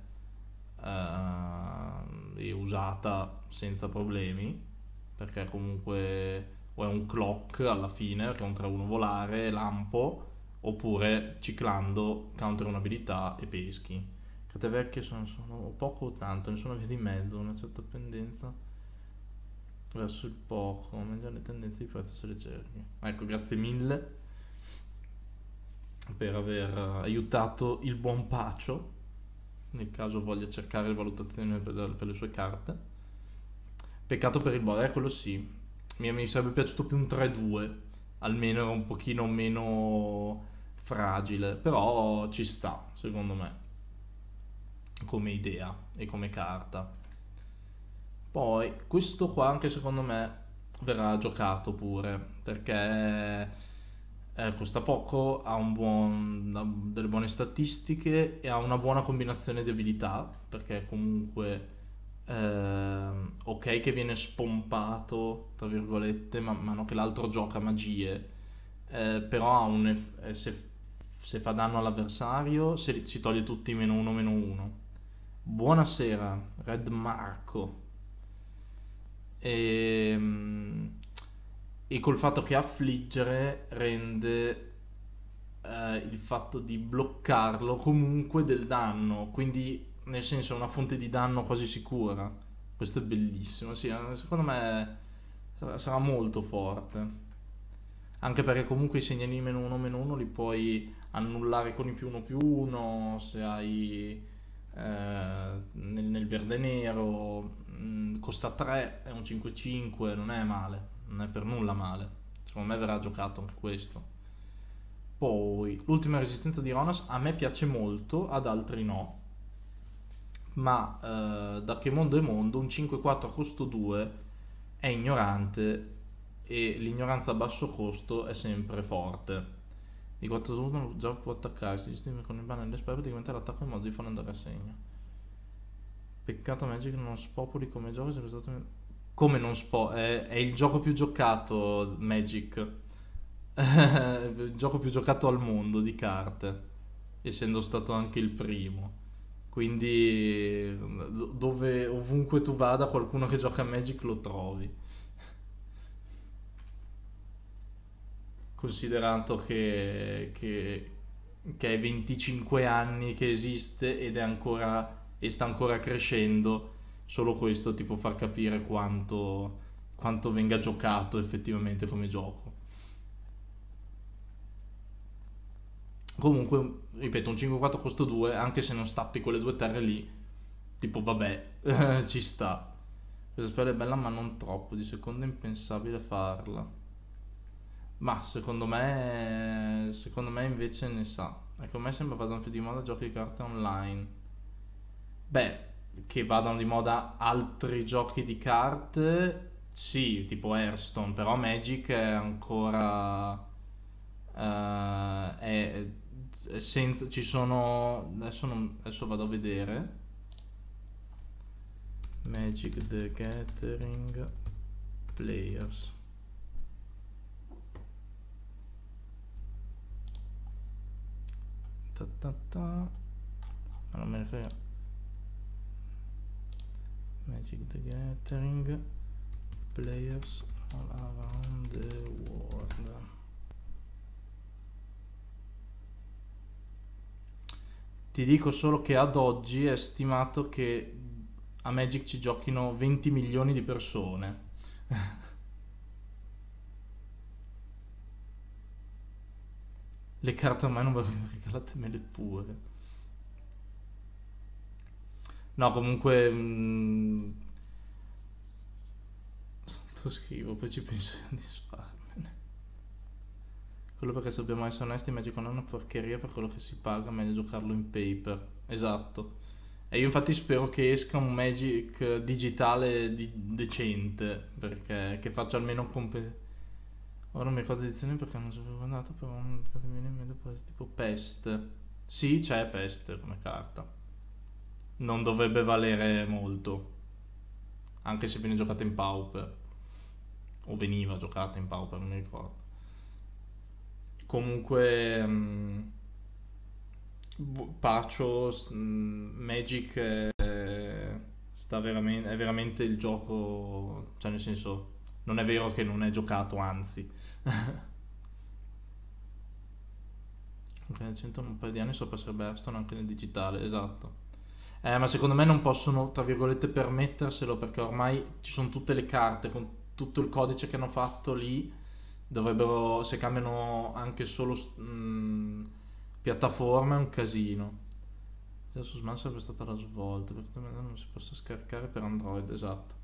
eh, e usata senza problemi, perché comunque o è un clock alla fine, perché è un tre uno volare, lampo, oppure ciclando counter un'abilità e peschi. Carte vecchie sono, sono poco o tanto, nessuna via di mezzo, una certa pendenza verso il poco, meglio le tendenze di prezzo sulle cerchie. Ecco, grazie mille. per aver aiutato il buon Pacio, nel caso voglia cercare valutazioni per, per le sue carte. Peccato per il Bode, eh, quello sì. Mi, mi sarebbe piaciuto più un tre due, almeno era un pochino meno fragile, però ci sta, secondo me, come idea e come carta. Poi, questo qua anche secondo me verrà giocato pure, perché eh, costa poco, ha un buon- ha delle buone statistiche e ha una buona combinazione di abilità, perché comunque ehm, ok che viene spompato, tra virgolette, man mano che l'altro gioca magie, eh, però ha un eff- eh, se, se fa danno all'avversario se, ci toglie tutti meno uno meno uno. Buonasera, Red Marco. E, e col fatto che affliggere rende eh, il fatto di bloccarlo comunque del danno, quindi nel senso è una fonte di danno quasi sicura. Questo è bellissimo, sì, eh, secondo me sarà, sarà molto forte. Anche perché comunque i segnalini meno uno meno uno li puoi annullare con i più uno più uno se hai eh, nel, nel verde nero, mh, costa tre, è un cinque cinque, non è male, non è per nulla male. Secondo me verrà giocato anche questo. Poi, l'ultima resistenza di Ronas a me piace molto, ad altri no, ma eh, da che mondo è mondo, un cinque quattro a costo due è ignorante e l'ignoranza a basso costo è sempre forte. Di quattro turni già può attaccarsi, distingue con il banner delle spell praticamente l'attacco in modo di farlo andare a segno. Peccato Magic non spopoli come gioco, se stato... Come non spo... È, è il gioco più giocato, Magic. Il gioco più giocato al mondo di carte, essendo stato anche il primo. Quindi dove, ovunque tu vada, qualcuno che gioca a Magic lo trovi. Considerato che, che, che è venticinque anni che esiste ed è ancora e sta ancora crescendo, solo questo ti può far capire quanto, quanto venga giocato effettivamente come gioco. Comunque, ripeto, un cinque quattro costo due, anche se non stappi quelle due terre lì, tipo vabbè, ci sta. Questa spella è bella ma non troppo, di secondo è impensabile farla. Ma secondo me, secondo me invece ne sa. Ecco, a me sembra vadano più di moda giochi di carte online. Beh, che vadano di moda altri giochi di carte, sì, tipo Hearthstone, però Magic è ancora... eh, è, è senza... ci sono... Adesso, non- adesso vado a vedere. Magic the Gathering Players. Ta ta ta. Ma non me ne frega. Magic the Gathering Players all around the world. Ti dico solo che ad oggi è stimato che a Magic ci giochino venti milioni di persone. Le carte ormai non vengono regalatemele pure. No, comunque... mm, lo scrivo, poi ci penso di farmene. Quello perché se dobbiamo essere onesti, Magic non è una porcheria per quello che si paga, meglio giocarlo in paper. Esatto. E io infatti spero che esca un Magic digitale di- decente, perché che faccia almeno comp- ora non mi ricordo edizioni perché non ci avevo andato, però non ricordo mi viene in mente può essere tipo Pest. Sì, c'è Pest come carta. Non dovrebbe valere molto, anche se viene giocata in Pauper. O veniva giocata in Pauper, non mi ricordo. Comunque, mh, Pacio, mh, Magic è, sta veramente, è veramente il gioco, cioè nel senso, non è vero che non è giocato, anzi. Ok, nel centro un paio di anni sopra sarebbe Hearthstone anche nel digitale, esatto. Eh, ma secondo me non possono, tra virgolette, permetterselo perché ormai ci sono tutte le carte con tutto il codice che hanno fatto lì. Dovrebbero, se cambiano anche solo, mm, piattaforma è un casino. Su Smash sarebbe stata la svolta, perché non si possa scaricare per Android, esatto.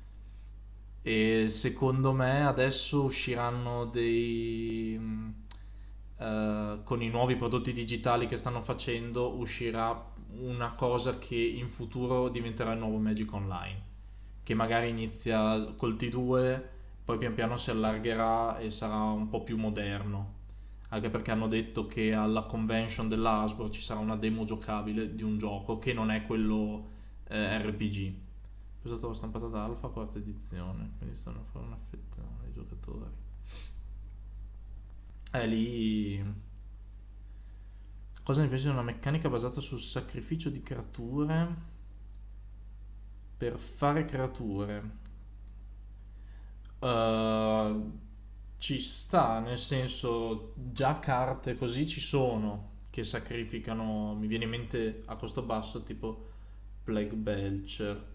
E secondo me adesso usciranno dei... mh, eh, con i nuovi prodotti digitali che stanno facendo, uscirà una cosa che in futuro diventerà il nuovo Magic Online, che magari inizia col T due, poi pian piano si allargherà e sarà un po' più moderno. Anche perché hanno detto che alla convention della Hasbro ci sarà una demo giocabile di un gioco che non è quello eh, R P G. È stata stampata da Alpha, quarta edizione, quindi stanno a fare un affetto ai giocatori. Eh, lì... Cosa ne pensi di una meccanica basata sul sacrificio di creature per fare creature? Uh, ci sta, nel senso, già carte così ci sono che sacrificano, mi viene in mente a costo basso, tipo Plague Belcher.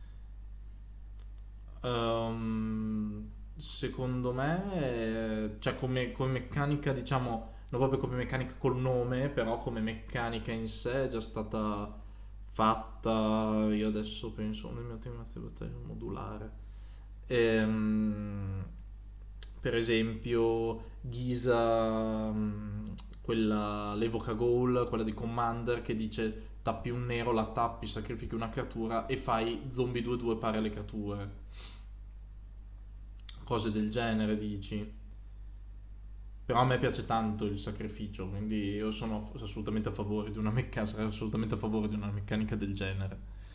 Ehm, secondo me, eh, cioè come, come meccanica, diciamo, non proprio come meccanica col nome, però come meccanica in sé è già stata fatta. Io adesso penso a un mio team di battaglia modulare. Ehm, per esempio, Giza, mm, quella l'evoca goal, quella di Commander che dice tappi un nero, la tappi, sacrifichi una creatura e fai zombie due due pari alle creature, cose del genere dici. Però a me piace tanto il sacrificio, quindi io sono assolutamente a favore di una meccanica, sarei assolutamente a favore di una meccanica del genere.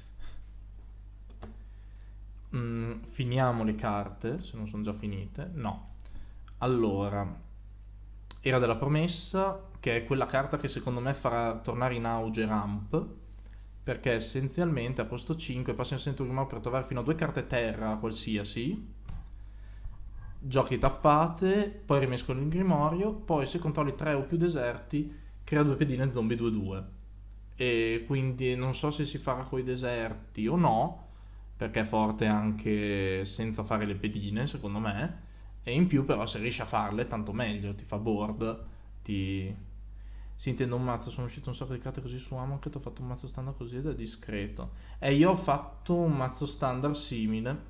Mm, finiamo le carte, se non sono già finite. No. Allora, era della promessa, che è quella carta che secondo me farà tornare in auge Ramp, perché essenzialmente a posto cinque passi in centro grimorio per trovare fino a due carte terra qualsiasi, giochi tappate, poi rimescoli il grimorio, poi se controlli tre o più deserti crea due pedine zombie due due. E quindi non so se si farà coi deserti o no, perché è forte anche senza fare le pedine secondo me, e in più però se riesci a farle tanto meglio, ti fa board, ti... Si intende un mazzo, sono uscito un sacco di carte così su Amon che ho fatto un mazzo standard così ed è discreto. E io ho fatto un mazzo standard simile,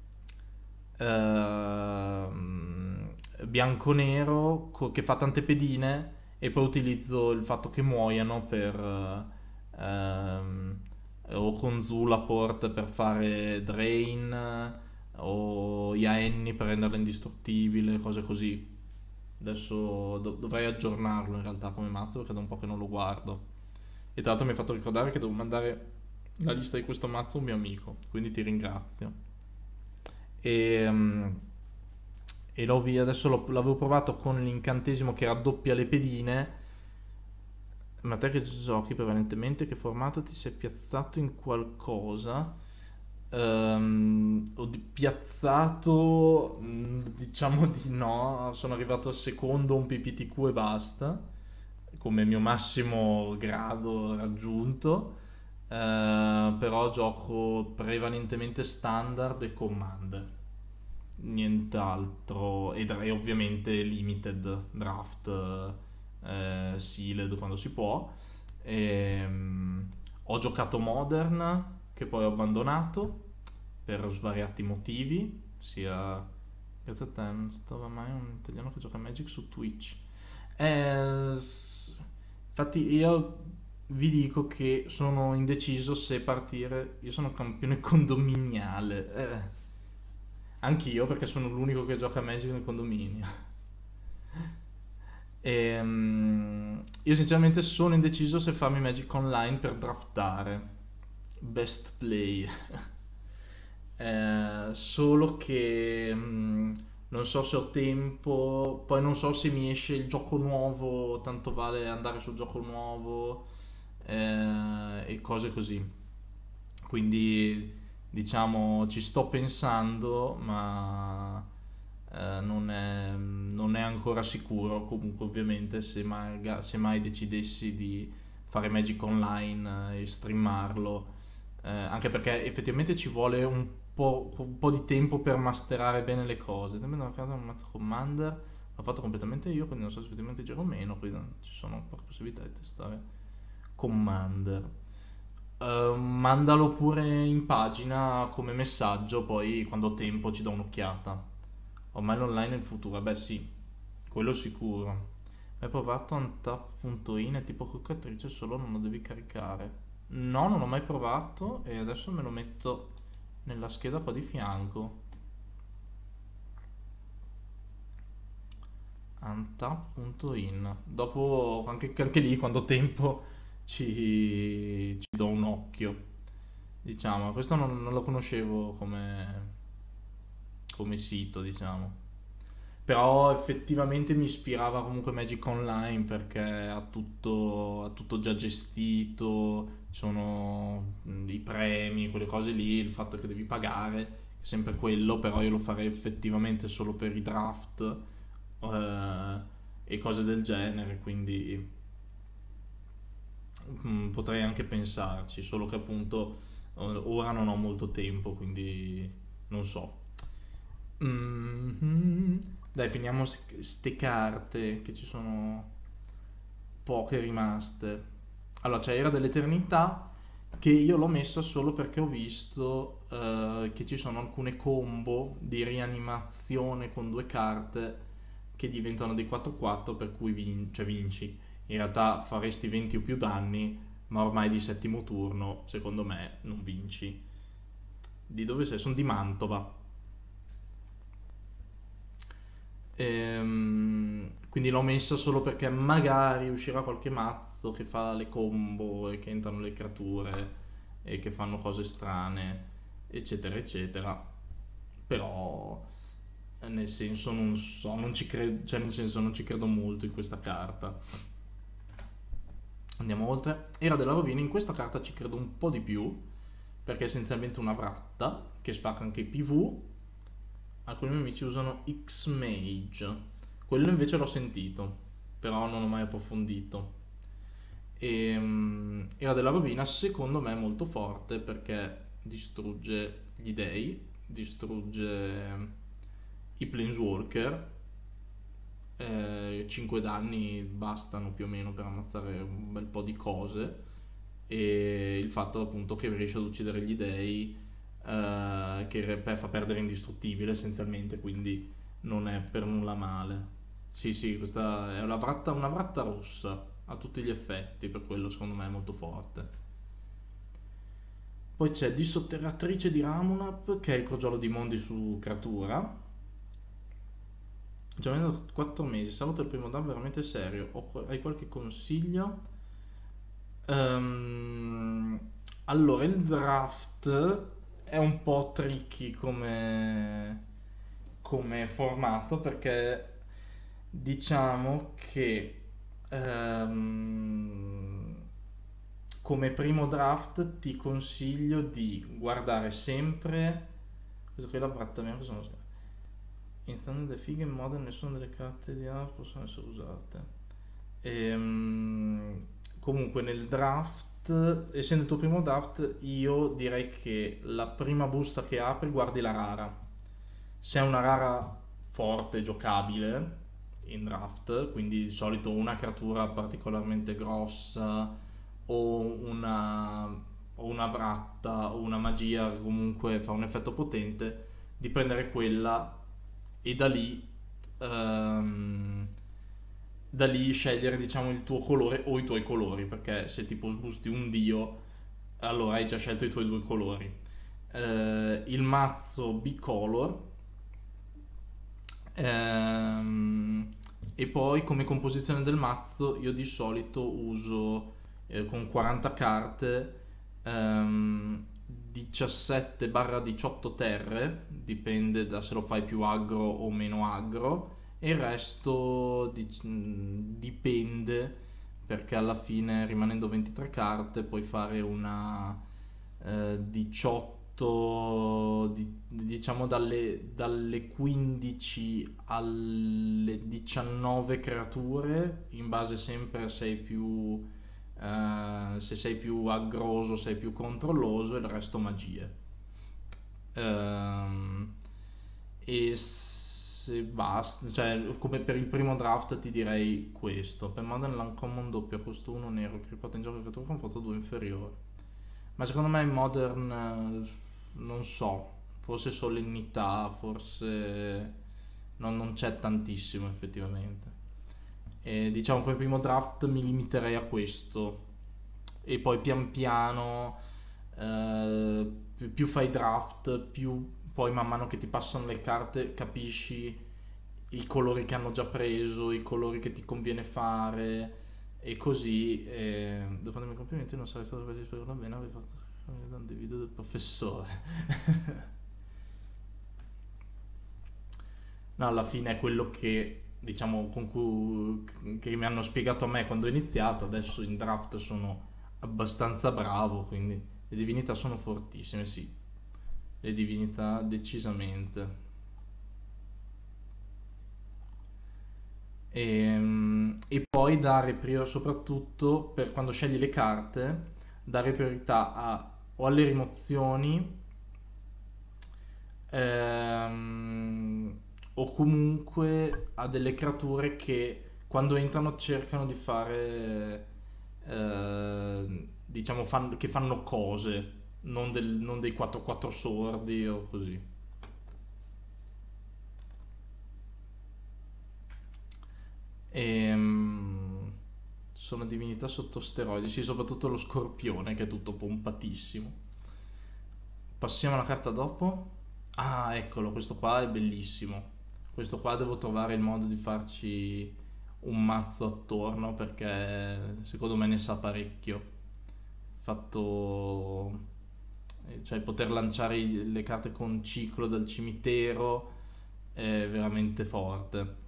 ehm, bianco-nero, co- che fa tante pedine e poi utilizzo il fatto che muoiano per... ehm, o con Zulaport per fare Drain o Yaenni per renderla indistruttibile, cose così. Adesso do- dovrei aggiornarlo in realtà come mazzo perché da un po' che non lo guardo. E tra l'altro mi hai fatto ricordare che devo mandare la lista di questo mazzo a un mio amico, quindi ti ringrazio. E, mm, e l'ho via, adesso l'ho- l'avevo provato con l'incantesimo che raddoppia le pedine. Ma te che giochi prevalentemente, che formato ti sei piazzato in qualcosa? Ehm, ho di- piazzato, mm, diciamo di no, sono arrivato al secondo un P P T Q e basta, come mio massimo grado raggiunto. Eh, però gioco prevalentemente standard e commander, nient'altro, e, dra- e ovviamente limited draft, eh, sealed quando si può. Ehm, ho giocato Modern, che poi ho abbandonato per svariati motivi, sia grazie a te non stava mai un italiano che gioca a Magic su Twitch. Eh, s- infatti io vi dico che sono indeciso se partire, io sono campione condominiale, eh, anch'io perché sono l'unico che gioca a Magic nel condominio. Ehm, io sinceramente sono indeciso se farmi Magic Online per draftare. Best play. Eh, solo che mm, non so se ho tempo, poi non so se mi esce il gioco nuovo, tanto vale andare sul gioco nuovo, eh, e cose così. Quindi diciamo ci sto pensando, ma eh, non è, non è ancora sicuro. Comunque ovviamente se mai, se mai decidessi di fare Magic Online eh, e streamarlo, eh, anche perché effettivamente ci vuole un po', un po' di tempo per masterare bene le cose. Dammi una carta, un mazzo commander, l'ho fatto completamente io, quindi non so se effettivamente giro o meno, quindi ci sono poche possibilità di testare Commander. Eh, mandalo pure in pagina come messaggio, poi quando ho tempo ci do un'occhiata. Ormai l'online è il futuro, beh sì, quello sicuro. Hai provato untap punto in, è tipo calcolatrice, solo non lo devi caricare. No, non ho mai provato e adesso me lo metto nella scheda qua di fianco. untap punto in. Dopo, anche, anche lì, quando ho tempo, ci, ci do un occhio. Diciamo, questo non, non lo conoscevo come, come sito, diciamo. Però effettivamente mi ispirava comunque Magic Online perché ha tutto, ha tutto già gestito, ci sono mh, i premi, quelle cose lì, il fatto che devi pagare, è sempre quello, però io lo farei effettivamente solo per i draft eh, e cose del genere, quindi mm, potrei anche pensarci, solo che appunto eh, ora non ho molto tempo, quindi non so. Mhm. Dai, finiamo ste carte che ci sono poche rimaste. Allora, c'è Era dell'Eternità che io l'ho messa solo perché ho visto eh, che ci sono alcune combo di rianimazione con due carte che diventano dei quattro quattro per cui vin- cioè vinci. In realtà faresti venti o più danni, ma ormai di settimo turno, secondo me, non vinci. Di dove sei? Sono di Mantova. Ehm, quindi l'ho messa solo perché magari uscirà qualche mazzo che fa le combo e che entrano le creature e che fanno cose strane, eccetera, eccetera. Però, eh, nel senso, non so, non ci credo, cioè, nel senso, non ci credo molto in questa carta. Andiamo oltre. Era della rovina, in questa carta ci credo un po' di più, perché è essenzialmente una vratta che spacca anche i P V. Alcuni miei amici usano X-Mage. Quello invece l'ho sentito, però non ho mai approfondito. E, mm, era della rovina, secondo me è molto forte perché distrugge gli dei, distrugge i planeswalker. Eh, cinque danni bastano più o meno per ammazzare un bel po' di cose. E il fatto appunto che riesce ad uccidere gli dei, eh, che re- fa perdere indistruttibile essenzialmente, quindi non è per nulla male. Sì, sì, questa è una vratta, una vratta rossa a tutti gli effetti, per quello secondo me è molto forte. Poi c'è Dissotterratrice di Ramunap, che è il crogiolo di mondi su creatura. Già venuto quattro mesi, sabato il primo dan veramente serio. Ho- hai qualche consiglio? Ehm, allora, il draft è un po' tricky come, come formato perché diciamo che ehm, come primo draft ti consiglio di guardare sempre questo qui è l'apprattamento, cosa non so. In standard e fighe in modern nessuna delle carte di art possono essere usate. Ehm, comunque nel draft, essendo il tuo primo draft, io direi che la prima busta che apri guardi la rara. Se è una rara forte, giocabile in draft, quindi di solito una creatura particolarmente grossa o una, o una vratta o una magia che comunque fa un effetto potente, di prendere quella e da lì ehm, da lì scegliere diciamo il tuo colore o i tuoi colori, perché se tipo sbusti un dio allora hai già scelto i tuoi due colori. Eh, il mazzo bicolor. Ehm, e poi come composizione del mazzo io di solito uso eh, con quaranta carte ehm, diciassette diciotto terre, dipende da se lo fai più aggro o meno aggro, e il resto dic- mh, dipende perché alla fine rimanendo ventitré carte puoi fare una eh, diciotto, di- diciamo dalle, dalle quindici alle diciannove creature, in base sempre a sei più, eh, se sei più aggroso, sei più controlloso, e il resto magie. Ehm, e s- se basta, cioè come per il primo draft ti direi questo. Per Modern l'Uncommon doppio, costo uno nero, che riporta in gioco creatura con forza due inferiore. Ma secondo me in Modern, eh, non so, forse solennità, forse non, non c'è tantissimo effettivamente. E diciamo come primo draft mi limiterei a questo. E poi pian piano, eh, più, più fai draft, più poi man mano che ti passano le carte capisci i colori che hanno già preso, i colori che ti conviene fare e così. Eh, devo fare i miei complimenti, non sarei stato così spero bene, avevi fatto dei video del professore. No, alla fine è quello che diciamo con cui che mi hanno spiegato a me quando ho iniziato. Adesso in draft sono abbastanza bravo, quindi le divinità sono fortissime, sì, le divinità decisamente. E, e poi dare priorità, soprattutto per quando scegli le carte, dare priorità a, o alle rimozioni, ehm, o comunque a delle creature che quando entrano cercano di fare, eh, diciamo, fan- che fanno cose, non, del- non dei quattro quattro sordi o così. Ehm, sono divinità sotto steroidi, sì, soprattutto lo scorpione che è tutto pompatissimo. Passiamo alla carta dopo. Ah, eccolo, questo qua è bellissimo. Questo qua devo trovare il modo di farci un mazzo attorno perché secondo me ne sa parecchio. Fatto, eh, cioè poter lanciare i- le carte con ciclo dal cimitero è veramente forte.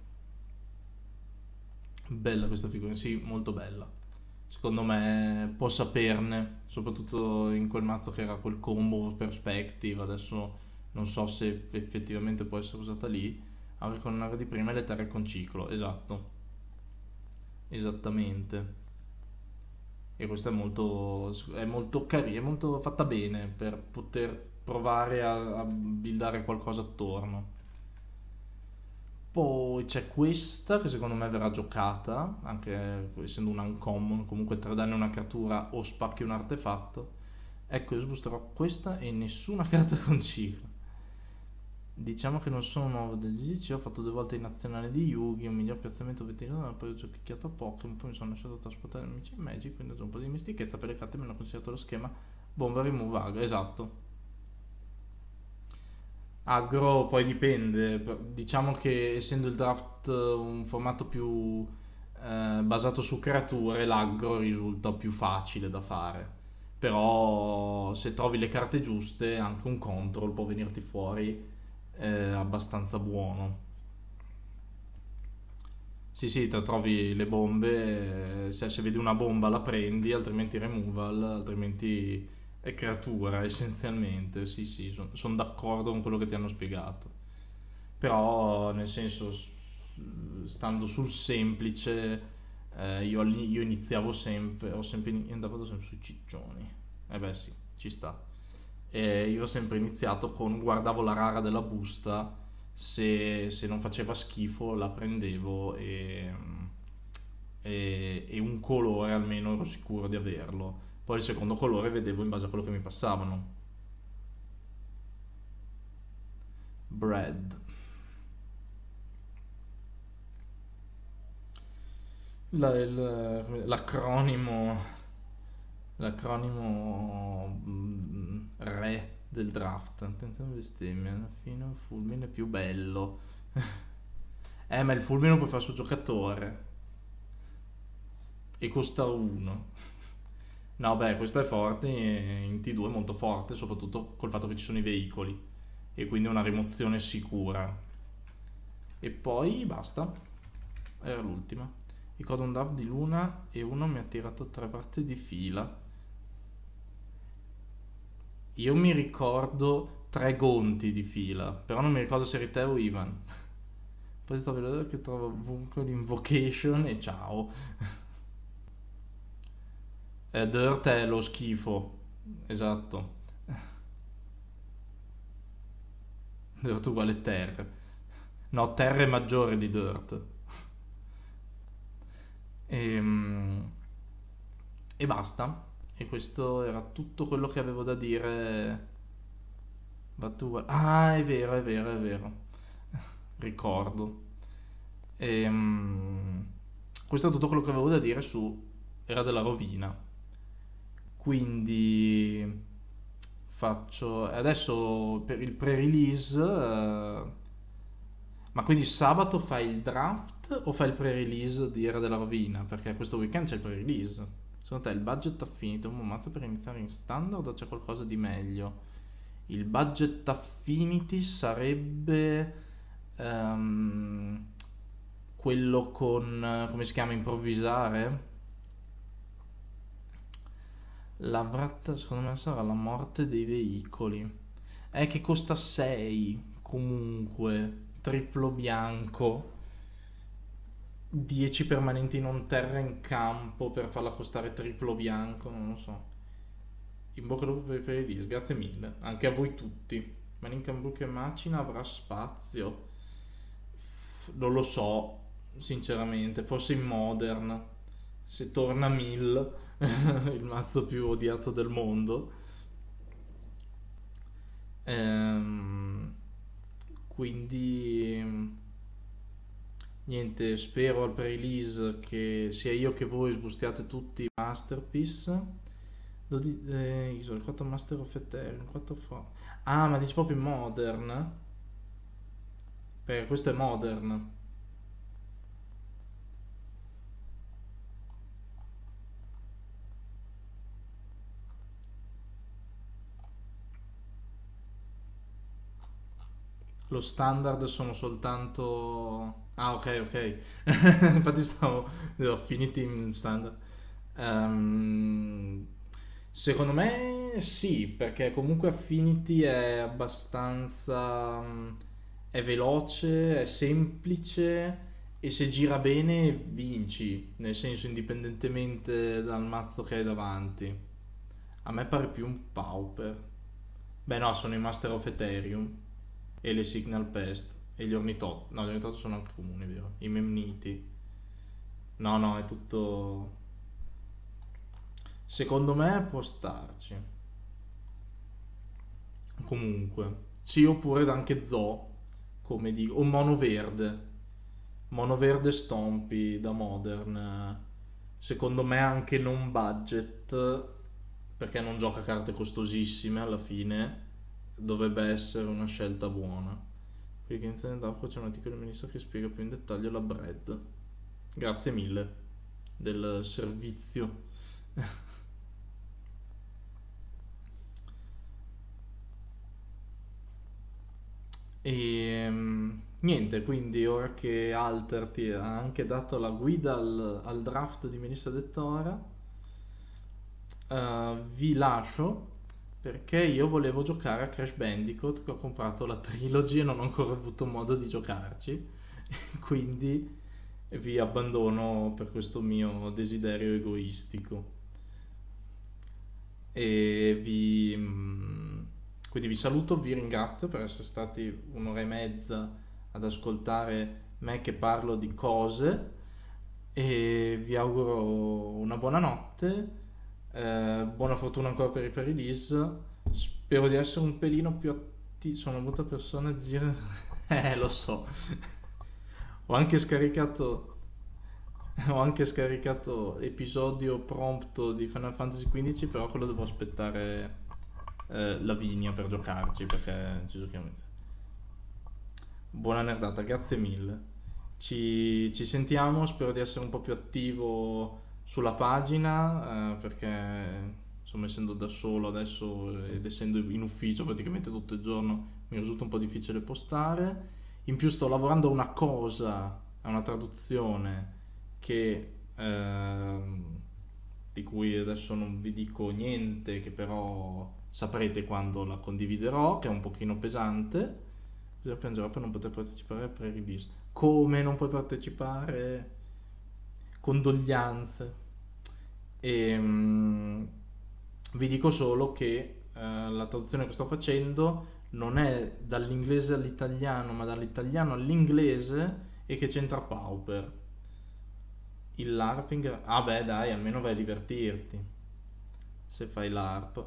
Bella questa figura, sì, molto bella. Secondo me può saperne, soprattutto in quel mazzo che era quel combo perspective, adesso non so se effettivamente può essere usata lì. Anche con una di prima e le terre con ciclo, esatto, esattamente. E questa è molto, è molto carina, è molto fatta bene per poter provare a, a buildare qualcosa attorno. Poi c'è questa che secondo me verrà giocata, anche essendo un uncommon, comunque tre danni a una creatura o spacchi un artefatto. Ecco, io sboosterò questa e nessuna carta con ciclo. Diciamo che non sono nuovo del G C, ho fatto due volte in nazionale di Yugi, un miglior piazzamento veterinario, poi ho giochicchiato a Pokémon, poi mi sono lasciato trasportare amici in Magic, quindi ho già un po' di dimestichezza per le carte, mi hanno consigliato lo schema Bomba Remove Aggro, esatto. Agro poi dipende, per- diciamo che essendo il draft eh, un formato più eh, basato su creature, l'aggro risulta più facile da fare. Però se trovi le carte giuste, anche un control può venirti fuori eh, abbastanza buono. Sì, sì, te trovi le bombe, eh, se, se vedi una bomba la prendi, altrimenti removal, altrimenti è creatura essenzialmente. Sì, sì, sono d'accordo con quello che ti hanno spiegato. Però nel senso, s- stando sul semplice, eh, io, all'ini- io iniziavo sempre, ho sempre ini- andato sempre sui ciccioni. Eh beh sì, ci sta. E io ho sempre iniziato con guardavo la rara della busta, se, se non faceva schifo la prendevo e, e, e un colore almeno ero sicuro di averlo. Poi il secondo colore vedevo in base a quello che mi passavano. Bread. La- il- l'acronimo l'acronimo mm, re del draft. Attenzione bestemmia, alla fine il fulmine è più bello. Eh, ma il fulmine lo puoi fare sul giocatore e costa uno. No, beh, questo è forte, e in T due è molto forte, soprattutto col fatto che ci sono i veicoli e quindi è una rimozione sicura. E poi basta, era l'ultima. Ricordo un draft di Luna e uno mi ha tirato tre partite di fila. Io mi ricordo tre gonti di fila, però non mi ricordo se eri te o Ivan. Poi sto vedendo che trovo ovunque l'invocation e ciao. Eh, Dirt è lo schifo, esatto. Dirt uguale terra. No, terra è maggiore di dirt. E, mm, e basta. E questo era tutto quello che avevo da dire. Battua. Ah, è vero, è vero, è vero. Ricordo. E, mm, questo è tutto quello che avevo da dire su Era della Rovina. Quindi faccio adesso per il pre-release. eh, Ma quindi sabato fai il draft o fai il pre-release di Era della Rovina? Perché questo weekend c'è il pre-release. Secondo te il budget affinity è un buon mazzo per iniziare in standard o c'è qualcosa di meglio? Il budget affinity sarebbe ehm, quello con, eh, come si chiama, improvvisare? La vratta, secondo me, sarà la morte dei veicoli. È che costa sei comunque, triplo bianco, dieci permanenti non terra in campo per farla costare triplo bianco, non lo so. In bocca al lupo per i release, grazie mille, anche a voi tutti. Manincan e Macina avrà spazio? Non lo so, sinceramente, forse in Modern, se torna Mill, il mazzo più odiato del mondo. Ehm, quindi niente, spero al pre-release che sia io che voi sbustiate tutti Masterpiece. dodici, eh, il quattro Master of Ethereum, quattro fa... Ah, ma dici proprio Modern? Perché questo è Modern. Lo standard sono soltanto... Ah, ok, ok. Infatti stavo... Ho finito in standard. Ehm, secondo me sì, perché comunque Affinity è abbastanza... mm, è veloce, è semplice e se gira bene vinci, nel senso indipendentemente dal mazzo che hai davanti. A me pare più un pauper. Beh no, sono i Master of Ethereum e le Signal Pest e gli Ornithot. No, gli Ornithot sono anche comuni, vero? I Memniti. No, no, è tutto... Secondo me può starci. Comunque. Sì, oppure anche Zoo, come dico. O Mono Verde. Mono Verde Stompi da Modern. Secondo me anche non budget, perché non gioca carte costosissime alla fine. Dovrebbe essere una scelta buona. Qui che inizia nell'Africa c'è un articolo del ministro che spiega più in dettaglio la bread. Grazie mille del servizio. E mm, niente, quindi ora che Alter ti ha anche dato la guida al, al draft di Melissa Dettora, eh, vi lascio perché io volevo giocare a Crash Bandicoot, che ho comprato la trilogy e non ho ancora avuto modo di giocarci, quindi vi abbandono per questo mio desiderio egoistico. E vi, mm, quindi vi saluto, vi ringrazio per essere stati un'ora e mezza ad ascoltare me che parlo di cose e vi auguro una buona notte, eh, buona fortuna ancora per il pre-release, spero di essere un pelino più attivo, sono una brutta persona a dire, eh lo so, ho anche scaricato ho anche scaricato episodio prompto di Final Fantasy quindici, però quello devo aspettare eh, Lavinia per giocarci, perché ci giochiamo insieme. Buona nerdata, grazie mille. Ci, ci sentiamo, spero di essere un po' più attivo sulla pagina, eh, perché insomma essendo da solo adesso ed essendo in ufficio praticamente tutto il giorno mi risulta un po' difficile postare. In più sto lavorando a una cosa, a una traduzione che, ehm, di cui adesso non vi dico niente, che però saprete quando la condividerò, che è un pochino pesante. Bisogna piangerò per non poter partecipare al pre-release. Come non puoi partecipare? Condoglianze. E, mm, vi dico solo che eh, la traduzione che sto facendo non è dall'inglese all'italiano, ma dall'italiano all'inglese e che c'entra Pauper. Il LARPing, ah beh dai, almeno vai a divertirti se fai l'ARP.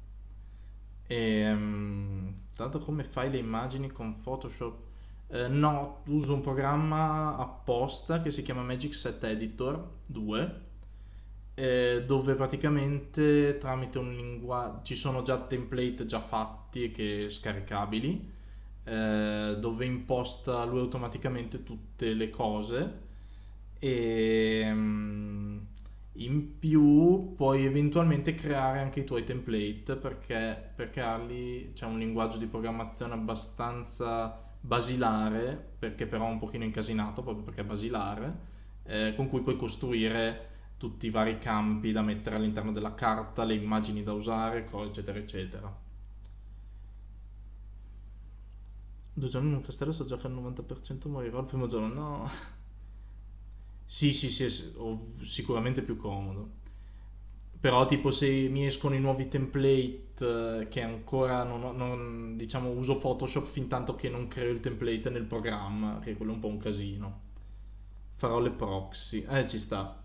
E, mm, tanto come fai le immagini con Photoshop? Eh, no, uso un programma apposta che si chiama Magic Set Editor due, eh, dove praticamente tramite un linguaggio ci sono già template già fatti e che scaricabili, eh, dove imposta lui automaticamente tutte le cose e mm, in più puoi eventualmente creare anche i tuoi template perché per crearli c'è un linguaggio di programmazione abbastanza basilare, perché però un pochino incasinato proprio perché è basilare, eh, con cui puoi costruire tutti i vari campi da mettere all'interno della carta, le immagini da usare, co- eccetera eccetera. Due giorni in un castello so già che al novanta per cento morirò il primo giorno, no? Sì, sì, sì, sì, ho- sicuramente più comodo. Però tipo se mi escono i nuovi template, eh, che ancora non, ho- non- diciamo uso Photoshop fin tanto che non creo il template nel programma, che quello è un po' un casino. Farò le proxy. Eh, ci sta.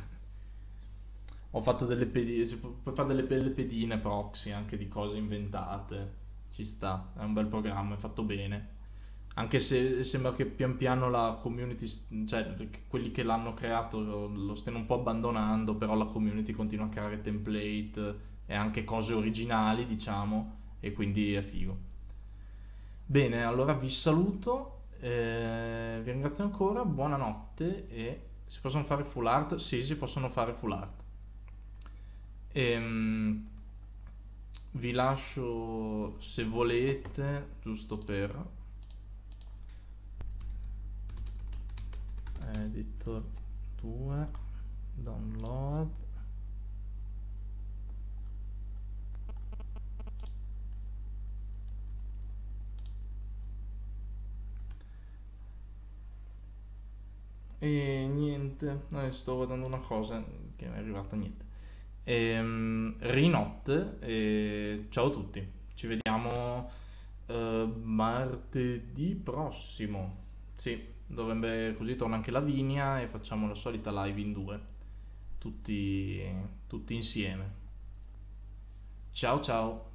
Ho fatto delle pedine, si può- puoi fare delle belle pedine proxy anche di cose inventate. Ci sta, è un bel programma, è fatto bene. Anche se sembra che pian piano la community, cioè quelli che l'hanno creato lo, lo stiano un po' abbandonando, però la community continua a creare template e anche cose originali, diciamo, e quindi è figo. Bene, allora vi saluto, eh, vi ringrazio ancora, buonanotte e si possono fare full art? Sì, si possono fare full art. Ehm, vi lascio se volete, giusto per editor due, download. E niente, adesso sto guardando una cosa che mi è arrivata, niente. Ehm, rinotte e ciao a tutti. Ci vediamo eh, martedì prossimo. Sì, dovrebbe così torna anche Lavinia e facciamo la solita live in due, tutti, tutti insieme. Ciao ciao.